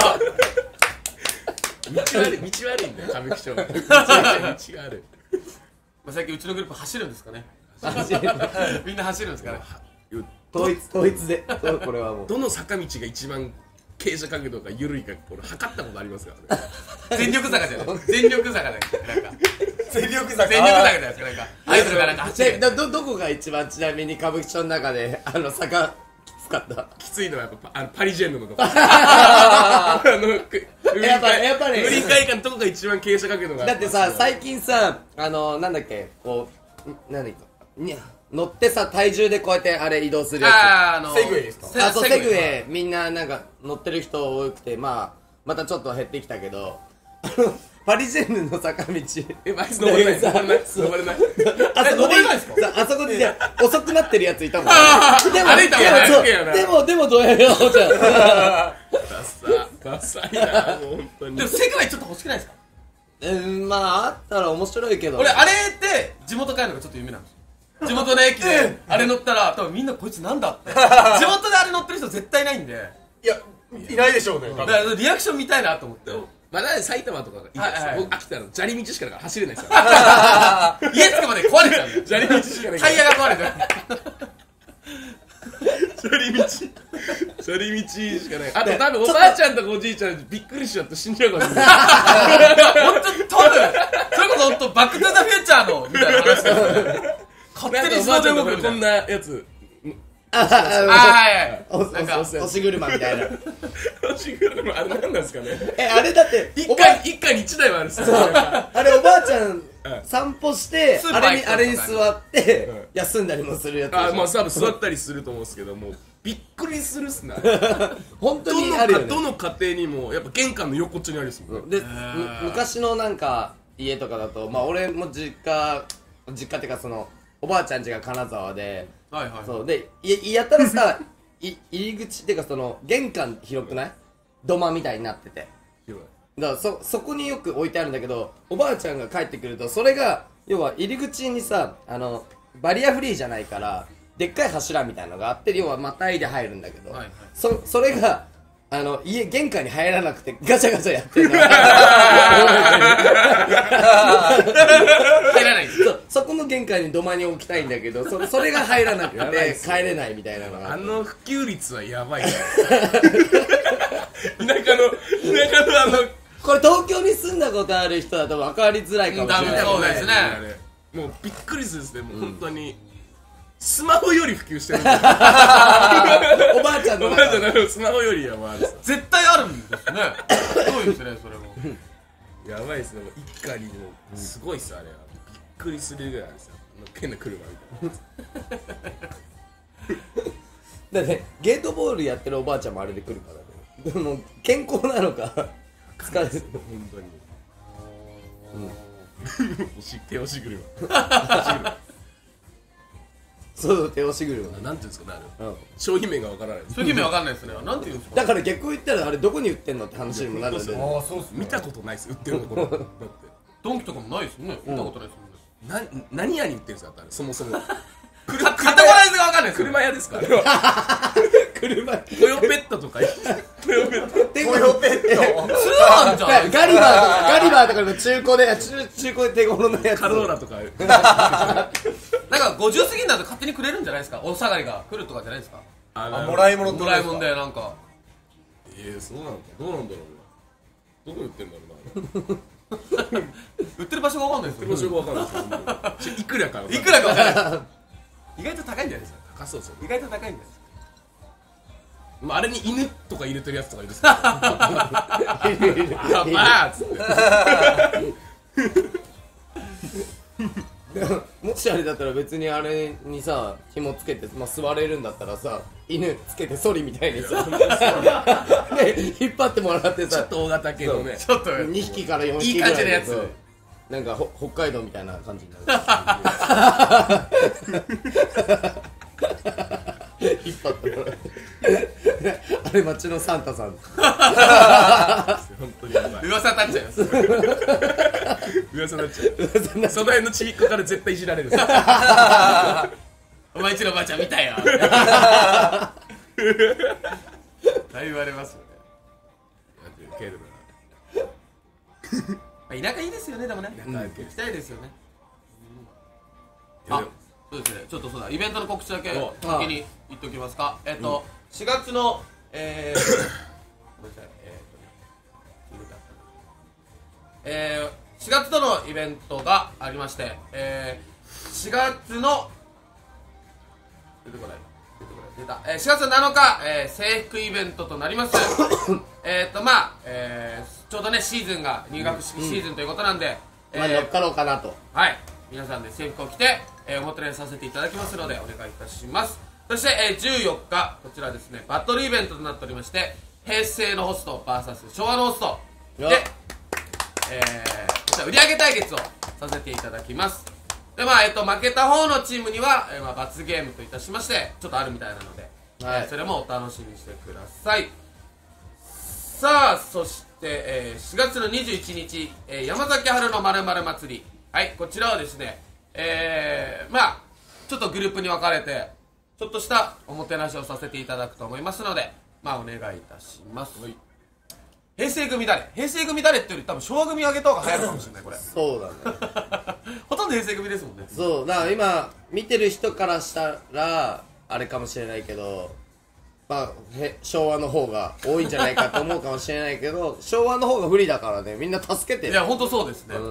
道悪いんだよ歌舞伎町道がある最近うちのグループ走るんですかね。みんな走るんですかね。 統一でこれはもうどの坂道が一番傾斜角度が緩いかこれ測ったことありますからね全力坂じゃない全力坂だよ。なんか全力坂じゃないですか。なんかアイドルがなんか走る。 どこが一番ちなみに歌舞伎町の中で坂きつかった？ きついのはやっぱパリジェンヌのとこやっぱり無理会館のとこが一番傾斜角度がだってさ最近さなんだっけこうなんだっけ乗ってさ体重でこうやってあれ移動するやつセグウェイですか？ そうセグウェイみんななんか乗ってる人多くてまたちょっと減ってきたけどパリジェンヌの坂道マジ登れない登れないあそこでじゃ遅くなってるやついたもんでもどうやろうじゃダサいなもう本当に。 でもセグウェイちょっと欲しくないですか？ まああったら面白いけど俺あれって地元帰るのがちょっと夢なんですよ。地元の駅であれ乗ったら多分みんなこいつなんだって地元であれ乗ってる人絶対ないんで、 いやいないでしょうね。 だからリアクション見たいなと思ってまだ埼玉とかがいいじゃないですか。僕秋田の砂利道しかだから走れないですよ家着くまで壊れちゃうんだよ。 砂利道しかないタイヤが壊れちゃう。 砂利道しかない。あと多分おばあちゃんとかおじいちゃんびっくりしちゃって死んじゃうかもしれない本当多分それこそ本当バックトゥザフューチャーのみたいな話ですよね。勝手におばあちゃんと動くみたいな。 かこんなやつなんか押し車みたいなあれ何なんですかね。 あれだって一家に一台はあるっすよあれおばあちゃん散歩してスーパー行くとかあれに座って休んだりもするやつでしょ。 まあ多分座ったりすると思うんですけどもびっくりするっすな本当にあるよね。 どの家庭にもやっぱ玄関の横っちょにあるっすもん。 で昔のなんか家とかだとまあ俺も実家っていうかそのおばあちゃん家が金沢でそうでやったらさ入り口っていうかその玄関広くない土間みたいになっててだからそこによく置いてあるんだけどおばあちゃんが帰ってくるとそれが要は入り口にさバリアフリーじゃないからでっかい柱みたいなのがあって要はまたいで入るんだけど、それが玄関に入らなくてガチャガチャやってるの入らないそこの玄関に土間に置きたいんだけどそれが入らなくて帰れないみたいなのが普及率はやばいね田舎のこれ東京に住んだことある人だと分かりづらいかもしれないそうですね。 もうびっくりするですね。もう本当にスマホより普及してるおばあちゃんのスマホよりやばいです。 絶対あるんですね。すごいですねそれも。 やばいですね。もう一家にもすごいっすあれは。びっくりするぐらいですよ。変な車みたいな。 だってゲートボールやってるおばあちゃんもあれで来るからね。でも健康なのか疲れる本当に手押し車そう手押し車なんていうんですかねあれ商品名がわからない商品名わかんないですね。なんていうんですか。 だから逆を言ったらあれどこに売ってんのって話にもなるんでああそうっすね。 見たことないです売ってるところだってドンキとかもないですもんね。見たことないですもんね。 何屋に売ってるんですかあれそもそもカテゴライズがわかんないですよ。 車屋ですかあれは車トヨペットとかトヨペットトヨペット通販じゃん。 ガリバーとかの中古で手頃なやつカローラとかなんか50過ぎになると勝手にくれるんじゃないですか。お下がりが来るとかじゃないですか。 もらい物ってドラえもんでなんか。 そうなのかどうなんだろうなどこに売ってるんだろうな売ってる場所がわかんないですよ。 場所がわかんないですよいくらかいくらかわかんない。意外と高いんじゃないですか。 高そうですよね意外と高いんじゃないですか。 あれに犬とか入れてるやつとかいるんですかやばーっつってもしあれだったら別にあれにさ紐つけて、座れるんだったらさ犬つけてソリみたいにさで引っ張ってもらってさちょっと大型系のねちょっと 2匹から4匹いいぐらい感じのやつ。 なんか北海道みたいな感じになる引っ張ってもらってあれ町のサンタさん本当にやばい噂になっちゃいます。 噂になっちゃうその辺のちびっ子から絶対いじられるお前んちのばあちゃん見たよ。だいぶ言われますよね。 ケール田舎いいですよね。でもね行きたいですよね。あ、そうですね。ちょっとそうだイベントの告知だけ先に言っておきますか。4月のごめんなさい4月とのイベントがありまして、4月の4月7日、制服イベントとなります。ちょうどねシーズンが入学式シーズンということなんで、 乗っかろうかなとはい皆さんで制服を着て、おもてなしさせていただきますのでお願いいたします。そして、14日こちらですねバトルイベントとなっておりまして、平成のホスト VS 昭和のホストで、こちら売り上げ対決をさせていただきます。で負けた方のチームには、罰ゲームといたしましてちょっとあるみたいなので、それもお楽しみにしてください。さあそして、4月の21日、山崎春の〇〇祭り、はいこちらはですねちょっとグループに分かれてちょっとしたおもてなしをさせていただくと思いますのでお願いいたします。平成組誰ってより多分昭和組上げた方が流行るかもしれないこれ。 そうだねほとんど平成組ですもんね。 そうだから今見てる人からしたらあれかもしれないけど昭和の方が多いんじゃないかと思うかもしれないけど昭和の方が不利だからねみんな助けていや本当そうですね。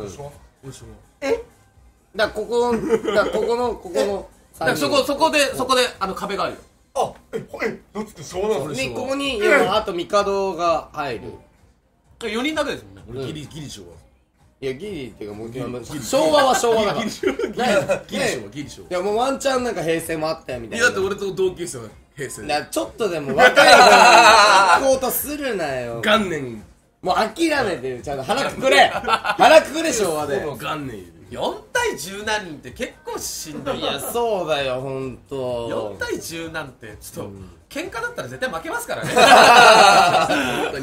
だからここのだからそこで壁があるよ。 どっちってそうなんですここに今あと帝が入る 4人だけですもんね。 俺ギリ昭和いやギリっていうかもう昭和は昭和だからギリ昭和いやもうワンチャンなんか平成もあったよみたいな。 だって俺と同級生は平成ちょっとでも若い子に行こうとするなよ。 元年もう諦めてちゃんと腹くくれ昭和で。 元年いる 4対10何人って結構しんどい。 いやそうだよほんと。 4対10なんてちょっと喧嘩だったら絶対負けますからね。4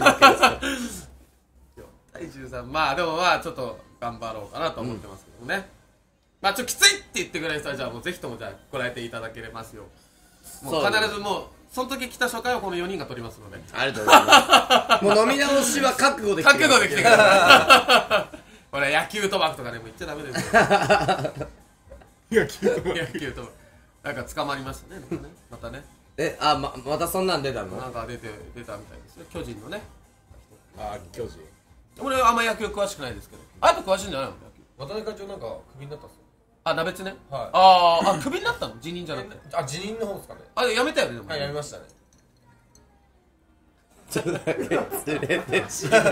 対13でもちょっと頑張ろうかなと思ってますけどね。ちょっときついって言ってくれる人はじゃあもうぜひともご来店いただけますよ。もう必ずもうその時来た初回はこの4人が取りますので。 ありがとうございますもう飲み直しは覚悟で来てください。 これ野球賭博とかでも言っちゃダメですよ。野球賭博なんか捕まりましたね。またねまたそんなん出たの。 なんか出たみたいですよ巨人のね。 巨人俺はあんま野球詳しくないですけどあと詳しいんじゃないの野球。 渡辺会長なんかクビになったんですよ。 鍋つね。 はいクビになったの辞任じゃなくて。 辞任の方ですかね。 やめたよね。 はいやめましたね。 ちょっとだけ連れてしあ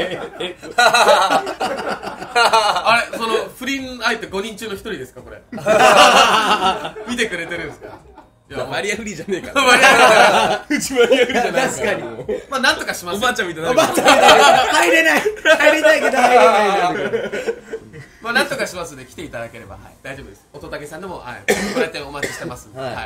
れその不倫相手5人中の1人ですかこれ。見てくれてるんですか。 いやマリアフリーじゃねえからうちマリアフリーじゃない確かになんとかします。 おばあちゃんみたいな入れない入りたいけど入れないまあなんとかしますんで来ていただければ、はい、大丈夫です。乙武さんでも、はい、ご来店お待ちしてますんで、はい、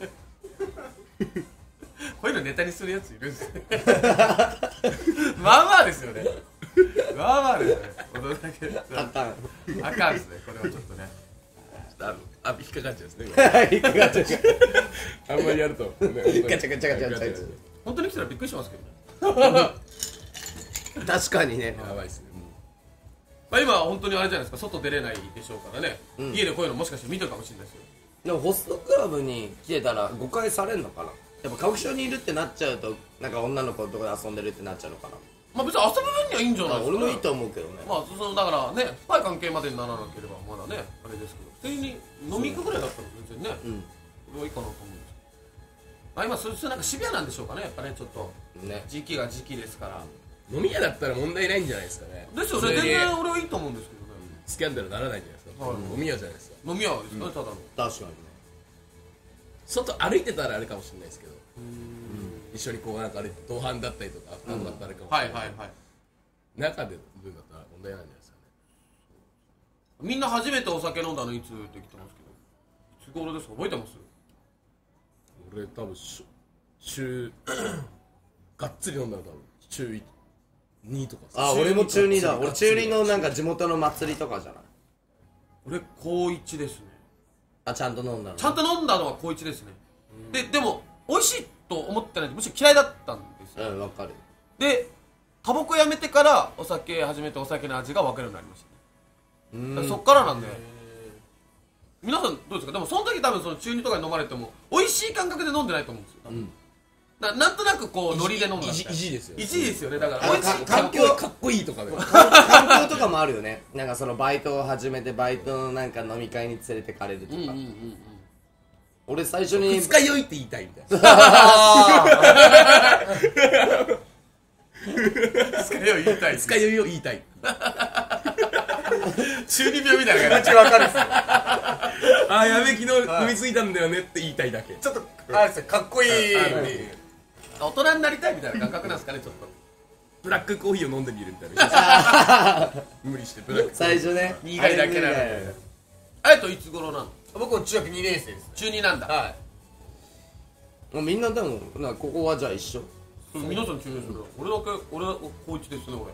こういうのネタにするやついるんですねまあまあですよね、まあまあですよね。乙武さんあかんですね、これはちょっとね引っかかっちゃうんですね引っかかっちゃうあんまりやるとガチャガチャガチャガチャ本当に来たらびっくりしますけどね確かにね。 やばいっすね。 まあ今は本当にあれじゃないですか、外出れないでしょうからね、家でこういうのもしかして見てるかもしれないですよ。 でもホストクラブに来てたら誤解されんのかな。やっぱ歌舞伎町にいるってなっちゃうとなんか女の子のとこで遊んでるってなっちゃうのかな。 まあ別に遊ぶ分にはいいんじゃないですか、ね、 俺もいいと思うけどね。 まあそのだからね深い関係までにならなければまだねあれですけど、普通に飲み行くぐらいだったら全然ね、これはいいかなと思うんですけど、まあ今それなんかシビアなんでしょうかね、やっぱねちょっとね時期が時期ですから。 飲み屋だったら問題ないんじゃないですかね。 ですよね、全然俺はいいと思うんですけどね。 スキャンダルならないんじゃないですか、飲み屋じゃないですか。 飲み屋ですかね、ただの。 確かにね。 外歩いてたらあれかもしれないですけど、一緒にこうなんかあれ同伴だったりとかなんだったらあれかもしれない。はいはいはい。中で飲むんだったら問題ないんじゃないですかね。 みんな初めてお酒飲んだのいつって言ってますけど、いつ頃ですか、覚えてます？ 俺多分週がっつり飲んだの多分週2とか。 あ、俺も中2だ。俺中2のなんか地元の祭りとかじゃない。 俺高1ですね。 あ、ちゃんと飲んだの。 ちゃんと飲んだのは高1ですね。でも美味しいと思ってないで、むしろ嫌いだったんですよ。 わかる。 でタバコやめてからお酒始めてお酒の味が分かるようになりましたね。そっからなんで。皆さんどうですか。でもその時多分その中2とかに飲まれても美味しい感覚で飲んでないと思うんですよ。なんとなくこうノリで飲んだみたいな。 意地ですよ。 意地ですよね。だから美味しい環境かっこいいとかで環境とかもあるよね。なんかそのバイトを始めてバイトのなんか飲み会に連れてかれるとか。俺最初に二日酔いって言いたいみたいな。 二日酔い言いたい。 二日酔いを言いたい。 中二病みたいな感じ。 わかるっすよ。 あ、やべ昨日踏みついたんだよねって言いたいだけ。 ちょっとあれですよ、かっこいい。 大人になりたいみたいな感覚なんですかね、ちょっと。 ブラックコーヒーを飲んでみるみたいな。無理してブラック。 最初ね。 苦いだけなので。あれといつ頃なの？ 僕も中学2年生です。 中2なんだ。 はい。 もうみんなでもなここはじゃあ一緒。 皆さん中2ですよ。俺は高1ですね俺。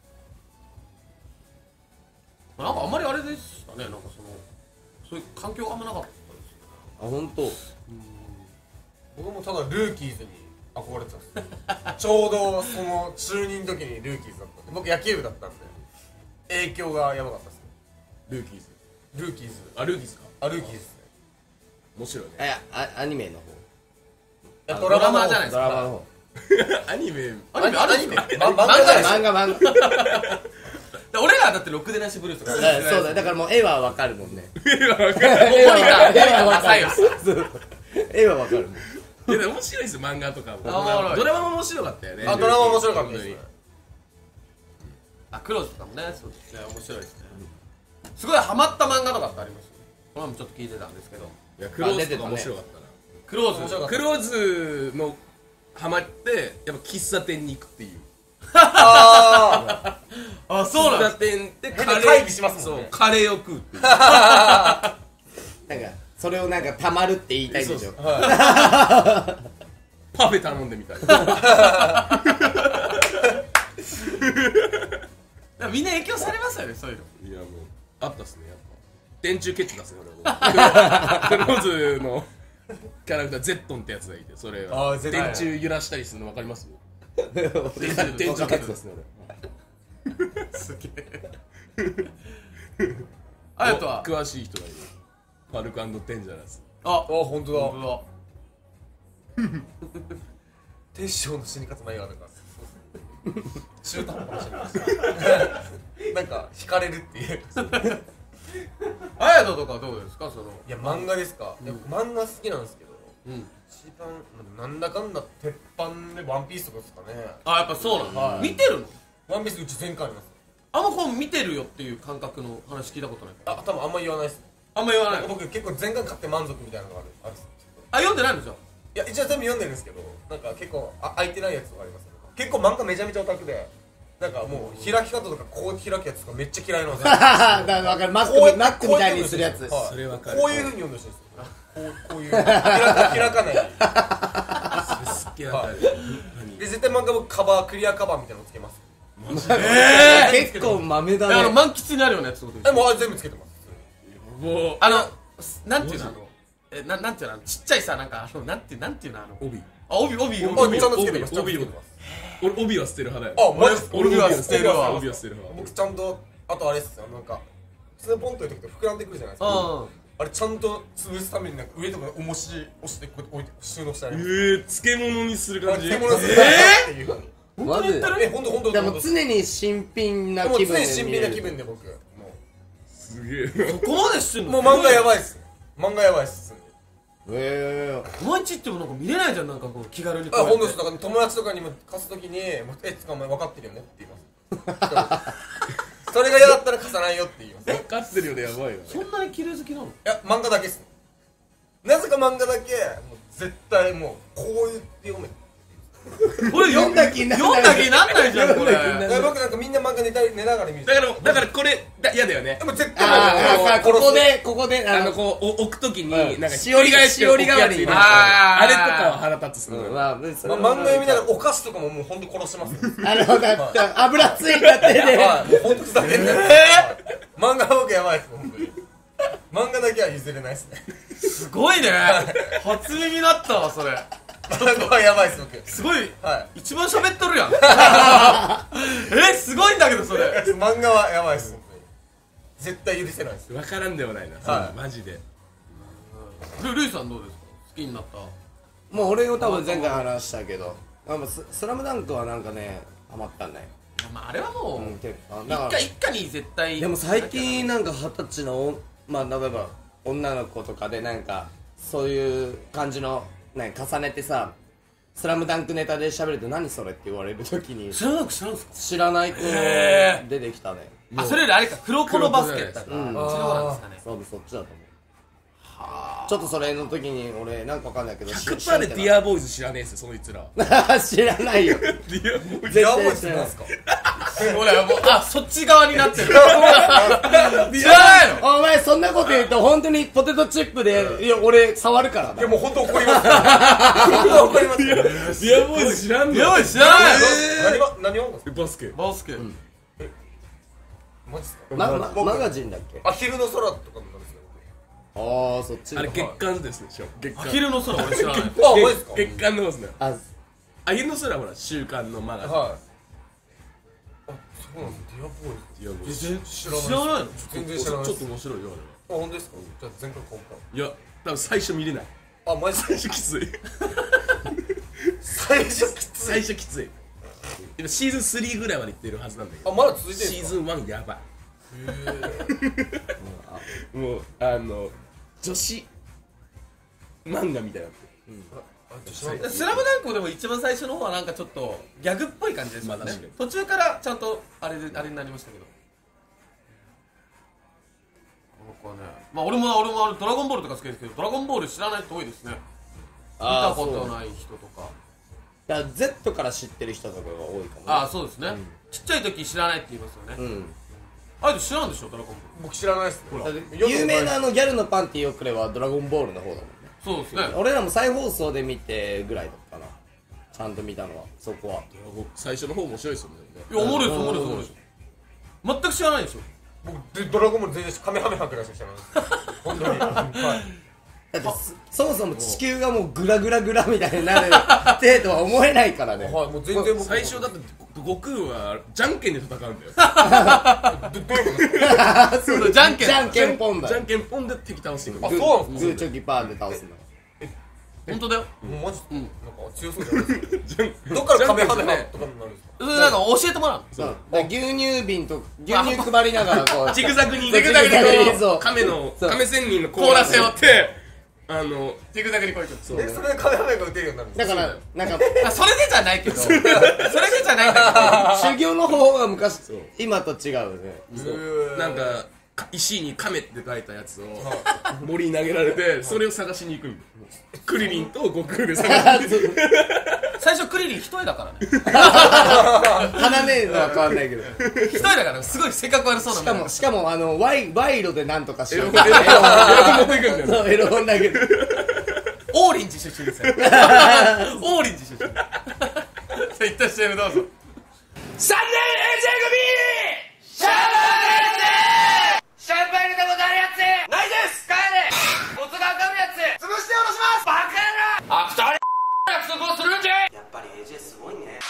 なんかあんまりあれでしたね、なんかそういう環境があんまなかったです。 あ、本当。 僕もただルーキーズに憧れてたんですちょうどその中2の時にルーキーズだったんで、僕野球部だったんで影響がやばかったですね。 ルーキーズ。 ルーキーズ。 あ、ルーキーズか。 あ、ルーキーズですね。 面白いね。 アニメの方。 ドラマじゃないですドラマか。 の方。 アニメあるんですか？ 漫画。 俺らだってロックでなしブルースとかそうだ、だからもう絵はわかるもんね。 絵はわかる。 絵はわかるもん。 いやでも面白いですよ、漫画とかも。ドラマも面白かったよね。 あ、ドラマ面白かったですね。 あ、クローズとかもね、そうですね、面白いですね。すごいハマった漫画とかってあります？これもちょっと聞いてたんですけど。 いや、クローズとか面白かったな。 クローズのハマってやっぱ喫茶店に行くっていう。 あ、そうなんです。 喫茶店で会議しますもんね。 カレーを食うっていう。 なんかそれをなんかたまるって言いたいんでしょ。 パフェ頼んでみたい。 みんな影響されますよね、そういうの。 いやもうあったっすね、やっぱ電柱蹴ってたっすね俺は。クローズのキャラクターゼットンってやつがいて、それが電柱揺らしたりするの分かります？電柱蹴ってたっすね俺。すげえ。あやとは詳しい人がいる。パルク&テンジャラス。 あ、 本当だ。 本当だ。 テッショウの死に方ないわ、なんか中途半端な死に方。なんか惹かれるっていう。 あやととかどうですか？ いや、漫画ですか。漫画好きなんですけど、一番なんだかんだ鉄板でワンピースとかですかね。 あ、やっぱそうなんだ。見てるの？ ワンピースうち全巻あります。 あんま本見てるよっていう感覚の話聞いたことない。 あ、多分あんま言わないです。 あんま言わない。 僕結構全巻買って満足みたいなのがある。 あ、読んでないのじゃん。 いや、一応全部読んでるんですけど、なんか結構空いてないやつがありますね。結構漫画めちゃめちゃオタクで、 なんかもう開き方とかこう開くやつとかめっちゃ嫌いなんですよだから分かるマックみたいにするやつはいそれわかるこういう風に読んでほしいんですよこういう開かないすっげえわかるで絶対漫画僕クリアカバーみたいなのつけます結構豆だね満喫にあるようなやつってことですもうあれ全部つけてますもうなんていうのなんていうのちっちゃいさなんかなんていうの帯帯ちゃんとつけてます帯俺帯は捨てる派だよあマジです帯は捨てるわ帯は捨てる派僕ちゃんとあとあれっすよなんか普通にポンと置いておくと膨らんでくるじゃないですかあれちゃんと潰すためになんか上とか重し押してこうやって置いて収納してあります漬物にする感じ漬物するっていう風にマジでほんとでも常に新品なもう気分で常に新品な気分で僕もすげえそこまでしてんのう漫画やばいっす漫画やばいっすお前んち行ってもなんか見れないじゃんなんかこう気軽にあほんとですだから友達とかにも貸すときにつかお前分かってるよねって言いますそれが嫌だったら貸さないよって言います分かってるよねやばいよそんなに綺麗好きなのいや漫画だけっすなぜか漫画だけもう絶対もうこう言って読めこれ読んだ気になんないじゃんこれ僕なんかみんな漫画寝ながら見るだからこれ嫌だよねでも絶対ここでこう置くときになんかしおり代わりにあれとかは腹立つする漫画読みながらお菓子とかももうほんと殺します油ついた手でもうほんとふざけんな漫画僕やばいっすほんとに漫画だけは譲れないっすねすごいね初耳だったわそれ漫画はやばいっす僕すごいはい一番喋っとるやんすごいんだけどそれ漫画はやばいっす絶対許せないっす分からんでもないなはいマジでルイさんどうですか好きになったもう俺を多分前回話したけどスラムダンクはなんかねハマったんだよまああれはもう一家に絶対でも最近なんか20歳のまあ例えば女の子とかでなんかそういう感じの重ねてさスラムダンクネタで喋ると何それって言われるときに知らないんですか知らない子出てきたねあそれよりあれか黒子のバスケだからそっちの方なんですかねそっちだと思うちょっとそれの時に俺なんかわかんないけど 100% でディアボーイズ知らねえっすよそいつら知らないよディアボーイズディアボーイズってなんすか俺はもうそっち側になってる知らないのお前そんなこと言うと本当にポテトチップでいや俺触るからいやもうほんと怒ります本当怒りますディアボーイズ知らんのディアボーイズ知らない何がですかバスケバスケマジっすかマガジンだっけアヒルの空とかもなんですよああそっちあれ月刊ですでしょ月刊アヒルの空俺知らないあマジっすか月刊のですねあアヒルの空はほら週刊のマガジンはいあそうなんですディアボーイズディアボーイズ知らない知らないの全然知らないちょっと面白いよあ本当ですかじゃあ前回今回いや多分最初見れないあマジ最初きつい最初きつい最初きつい今シーズン3ぐらいまでいってるはずなんだけどあまだ続いてるんシーですかズン1やばいもう女子漫画みたいになってスラムダンクもでも一番最初の方はなんかちょっとギャグっぽい感じですもんねまあ確かに途中からちゃんとあれになりましたけど僕はねまあ俺もドラゴンボールとか好きですけどドラゴンボール知らない人多いですね見たことない人とかだから Z から知ってる人とかが多いかもねああそうですねちっちゃい時知らないって言いますよねあれ知らんでしょドラゴンボール僕知らないっすだって有名なギャルのパンティよくれはドラゴンボールの方だもんねそうですね俺らも再放送で見てぐらいだったなちゃんと見たのはそこは最初の方面白いですよねいやおもろいですおもろいです全く知らないでしょ僕ドラゴンボール全然カメハメハくらいしか知らないです本当にはいだってそもそも地球がもうグラグラグラみたいになる程度は思えないからねはいもう全然僕最初だって悟空はじゃんけんで戦うんだよどういうことですかそうじゃんけんじゃんけんポンだよじゃんけんポンで敵倒していくあそうなんですグーチョキパーで倒すの本当だよかもうマジなんか強そうじゃないですかどっからカメハメハとかになるんですかそれなんか教えてもらうそうだから牛乳瓶と牛乳配りながらこうジグザグにそう亀仙人のコーラス背負ってジグザグにこいてそれでカメハメが打てるようになるんですだからなんかそれでじゃないけどそれでじゃないんだ修行の方が昔今と違うねなんか石に亀って書いたやつを森に投げられて、それを探しに行くんだよ。クリリンと悟空で探しに行く。 最初クリリン一重だからね。 花ねえのは変わんないけど。 一重だからすごい性格悪そうなの。 しかも賄賂でなんとかしよう。 エロ本持っていくんだよ。 そうエロ本だけど。 オーリンジ出身ですよ。オーリンジ出身。さあ一旦 CM どうぞ。 3年 AJ 組シャンパンシャンパン入れたことあるやつないです帰れコツがわかるやつ潰して下ろしますバカ野郎あ、2人約束をするんじゃやっぱり AJ すごいね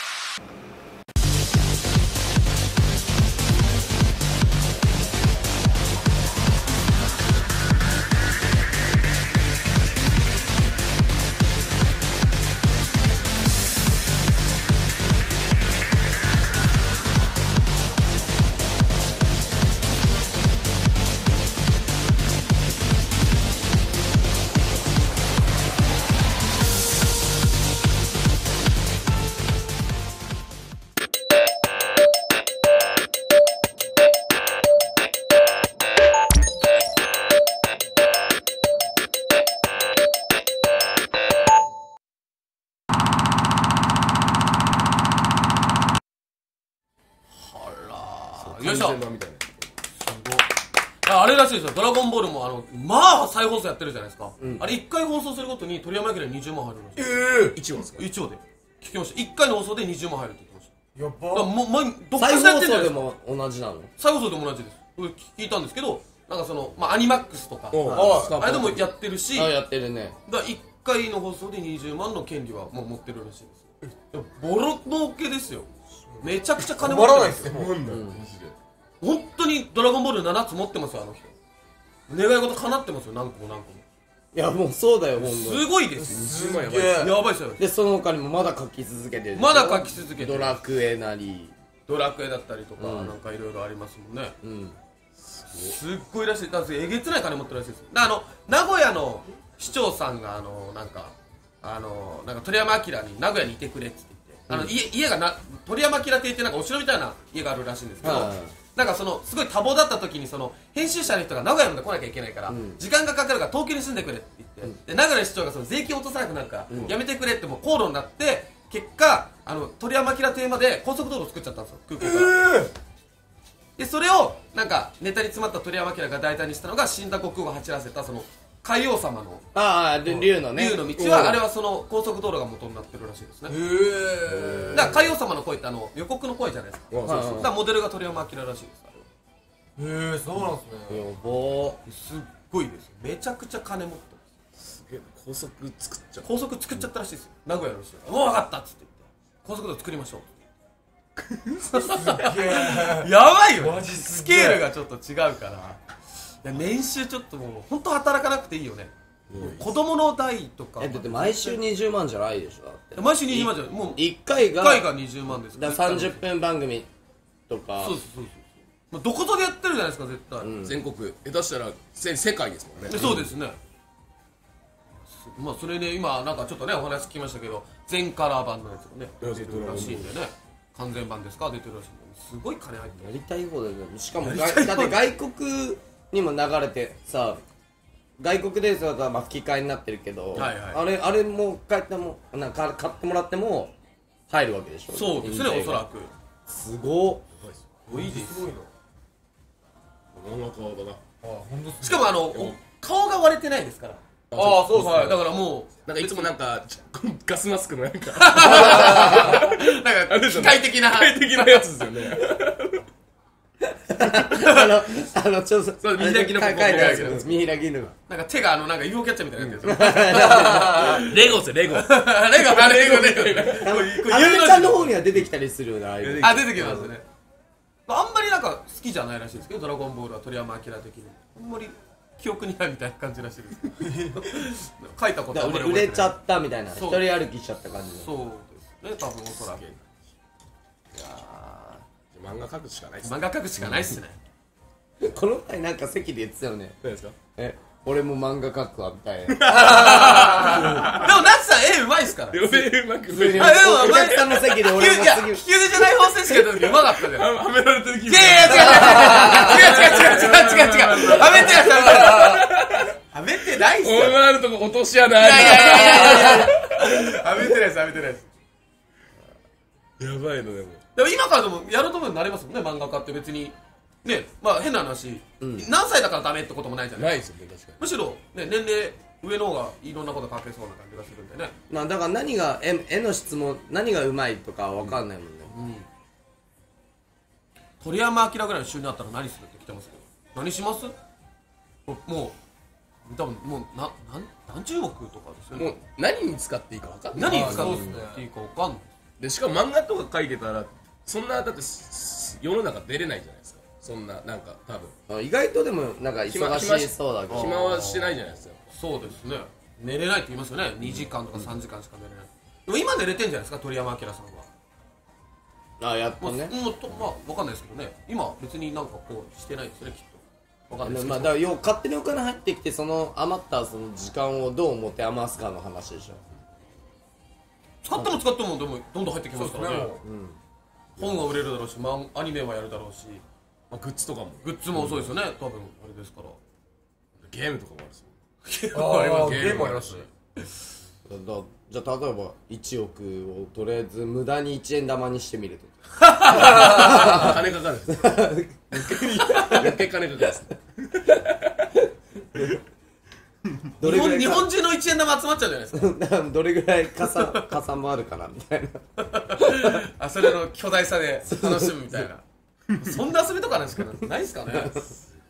よいしょ。 完全版みたいあれらしいですよ。ドラゴンボールもまあ再放送やってるじゃないですか。あれ1回放送するごとに鳥山明に20万入るらしい。 1話ですか。 1話で聞きました。1回の放送で20万入るって言ってました。 やだからもうどっか再しらやって放るじゃないですか。 送でも同じなの？ 再放送でも同じです。俺聞いたんですけど、なんかそのアニマックスとかああれでもやってるし、 あ、やってるね。 だから1回の放送で20万の権利はもう持ってるらしいです。いやボロ儲けですよ。めちゃくちゃ金持ってるんですよ。 なんだよ、マジで。 本当にドラゴンボール7つ持ってますよ、あの人。願い事叶ってますよ、何個も何個も。 いや、もうそうだよ、ほんとすごいですよ。 10万やばいっす。 やばいですよ。 で、その他にもまだ書き続けてるでしょ。 まだ書き続けてるドラクエなり。 ドラクエだったりとか、 うんなんかいろいろありますもんね。 うん。 すっごいらしい。だってえげつない金持ってるらしいです。だ名古屋の市長さんがなんか鳥山明に名古屋にいてくれって言って、家が鳥山明邸ってなんかお城みたいな家があるらしいんですけど、なんかすごい多忙だった時に編集者の人が名古屋まで来なきゃいけないから、時間がかかるから東京に住んでくれって言って、で名古屋の市長が税金落とさなくなるから、やめてくれってもう口論になって、結果鳥山明邸まで高速道路を作っちゃったんですよ、空港から。でそれをなんかネタに詰まった鳥山明が題材にしたのが死んだ悟空を走らせた海王様の竜のね。 竜の道は、あれは高速道路が元になってるらしいですね。だから海王様の声って予告の声じゃないですか。だからモデルが鳥山明らしいです。 へえ、そうなんですね。 やばすっごいですよ。めちゃくちゃ金持ってます。 すげえな、高速作っちゃう。 高速作っちゃったらしいですよ、名古屋の人が。もう分かったっつって言って、高速道路作りましょう。やばいよね、スケールがちょっと違うから。いや、年収ちょっともう本当働かなくていいよね。子供の代とか。 だって毎週20万じゃないでしょ。だって毎週20万じゃない、もう 1回が 20万ですだから30分番組とか。 そうそう、どことでやってるじゃないですか、絶対。 全国下手したら世界ですもんね。 そうですね。まあそれね、今なんかちょっとねお話聞きましたけど、全カラー版のやつがね出てるらしいんでね、完全版ですか、出てるらしいんで、すごい金入ってる。 やりたい方だよね。しかもだって外国にも流れてさ、外国でさ吹き替えになってるけど、あれも買ってもらっても入るわけでしょ。 そうですね、おそらく。 すごっ。 いいです。 漫画家だな。 しかも顔が割れてないですから。 ああ、そうですね。 だからもうなんかいつもなんかガスマスクのなんか機械的なやつですよね。 ちょっと見開きの見開きのなんか手がなんか UFO キャッチャーみたいなやつ。 レゴっすよ、レゴ。 レゴ。 アメリカの方には出てきたりするよな。 出てきますね。あんまりなんか好きじゃないらしいですけど、ドラゴンボールは鳥山明的にあんまり記憶にないみたいな感じらしいです書いたことあんまり売れちゃったみたいな、一人歩きしちゃった感じ。 そうですね、多分おそらく。いや漫画描くしかないっす。 漫画描くしかないっすね。 この前なんか席で言ってたよね。 何ですか？ 俺も漫画描くわみたいな。でもナツさん絵うまいっすから。 うまく。 お客さんの席で俺も次。 引き腕じゃない方選手権やった時うまかったじゃん。 はめられてる気分。 違う。 はめてないはめてないっすよ。 お前のとこ落とし穴ある。 はめてないです、はめてないです。 やばいのでも。 でも今からでもやろうと思うようになりますもんね、漫画家って別に。ね、まあ変な話、何歳だからダメってこともないじゃなないいですよね、確かに。 むしろ、ね、年齢上の方がいろんなこと書けそうな感じがするんでね。 まあだから何が絵の質問何がうまいとかわかんないもんね。 鳥山明ぐらいの収入あったら何するって来てますけど、何します？もう多分もう何十億とかですよね。 もう何に使っていいか分かんない。 何に使っていいか分かんない。 でしかも漫画とか書いてたらそんなだって世の中出れないじゃないですか。そんななんか多分意外とでもなんか忙しそうだけど暇はしてないじゃないですか。 そうですね。寝れないって言いますよね。2時間とか3時間しか寝れない。でも今寝れてんじゃないですか、鳥山明さんは。 あ、やっとね。 まあ分かんないですけどね。今別になんかこうしてないですね、きっと。分かんないですけど。 まあだから勝手にお金入ってきてその余ったその時間をどう持て余すかの話でしょ。 使っても使ってもでもどんどん入ってきますからね。本は売れるだろうし、アニメはやるだろうし、 まあグッズとかもグッズもそうですよね。多分あれですから。 ゲームとかもあるし。 ゲームありますね。 じゃあ例えば1億をとりあえず無駄に1円玉にしてみると金かかる。余計金かかるです。 日本中の1円玉集まっちゃうじゃないですか。 どれぐらい加算もあるかなみたいな。 あ、それの巨大さで楽しむみたいな。そんな遊びとかなんしかないですかね。もう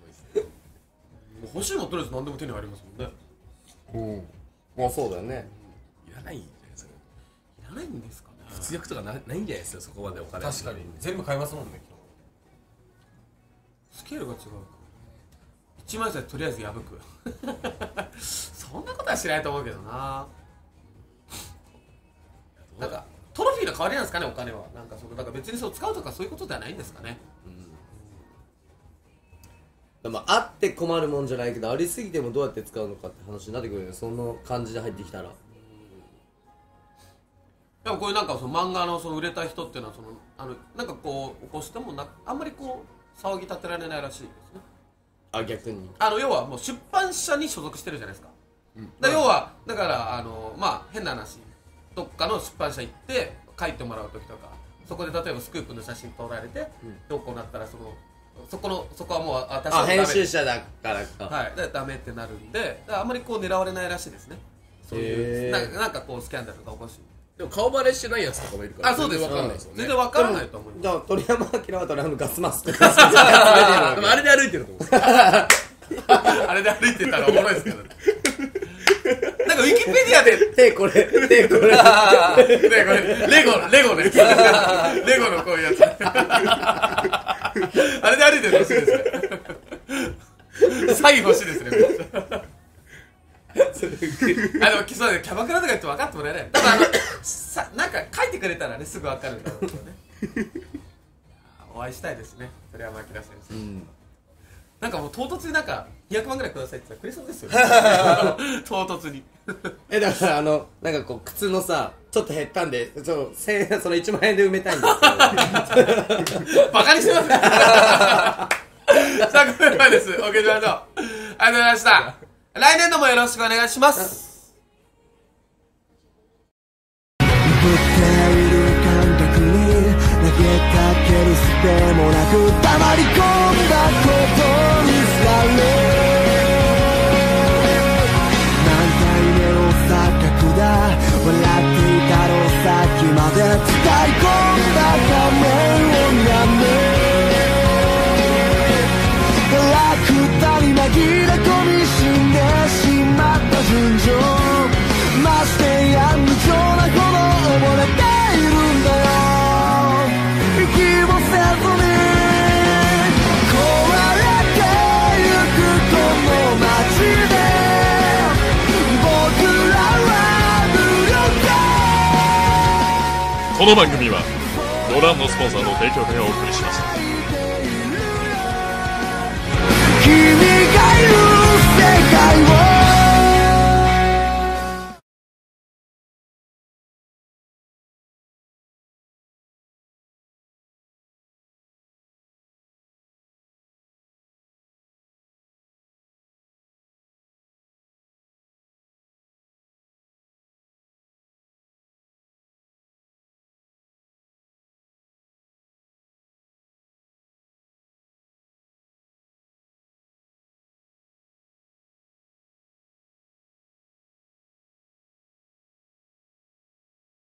欲しいもんとりあえず何でも手に入りますもんね。 まあそうだよね。 いらないんじゃないですか。 いらないんですかね。 活躍とかないんじゃないですか、そこまでお金。 確かに全部買いますもんね。 スケールが違う。1枚さえとりあえず破く。そんなことはしないと思うけどな。なんかトロフィーの代わりなんですかね、お金は。なんかだから別にそう使うとかそういうことではないんですかね。 でもあって困るもんじゃないけど、ありすぎてもどうやって使うのかって話になってくるよね。その感じで入ってきたら。 でもこういうなんかその漫画のその売れた人っていうのはなんかこう起こしてもあんまりこう騒ぎ立てられないらしいですね。 あ、逆に要はもう出版社に所属してるじゃないですか。要はだからまあ変な話、どっかの出版社行って書いてもらう時とか、そこで例えばスクープの写真撮られて、どうこうなったらそこはもう私は編集者だからか。 はい、だからダメってなるんで、だからあんまりこう狙われないらしいですね。そういうなんかこうスキャンダルとか起こし。 でも顔バレしてないやつとかもいるから。 あ、そうです。 全然わかんないですよね。 全然わからないと思う。 じゃあ鳥山明はガスマスク。 でもあれで歩いてると思う。 あれで歩いてたらおもろいですけどね。なんかウィキペディアで手これレゴのやつ。レゴのこういうやつ。あれで歩いてるの欲しいですね。サイン欲しいですね。でもそうね、キャバクラとか言って分かってもらえない。ただなんか書いてくれたらね、すぐ分かるんだろうけどね。お会いしたいですね、鳥山明先生。なんかもう唐突になんか200万ぐらいくださいって言ったらくれそうですよね。唐突に。 だからなんかこう靴のさ、ちょっと減ったんでその1万円で埋めたいんですよ。 バカにしてますね。さあ、これまでです。お受けしましょう。ありがとうございました。来年度もよろしくお願いします。 ぶっている感覚に投げかけるすでもなく黙り込んだことにされ、何回目の錯覚だ、笑っていたのさっきまで使い込んだ仮面をやめ、楽たに紛れ込み死んでしまった純情、ましてや無情なほど溺れているんだよ、息もせずに壊れてゆくこの街で僕らは無力。 この番組はご覧のスポンサーの提供でお送りしました。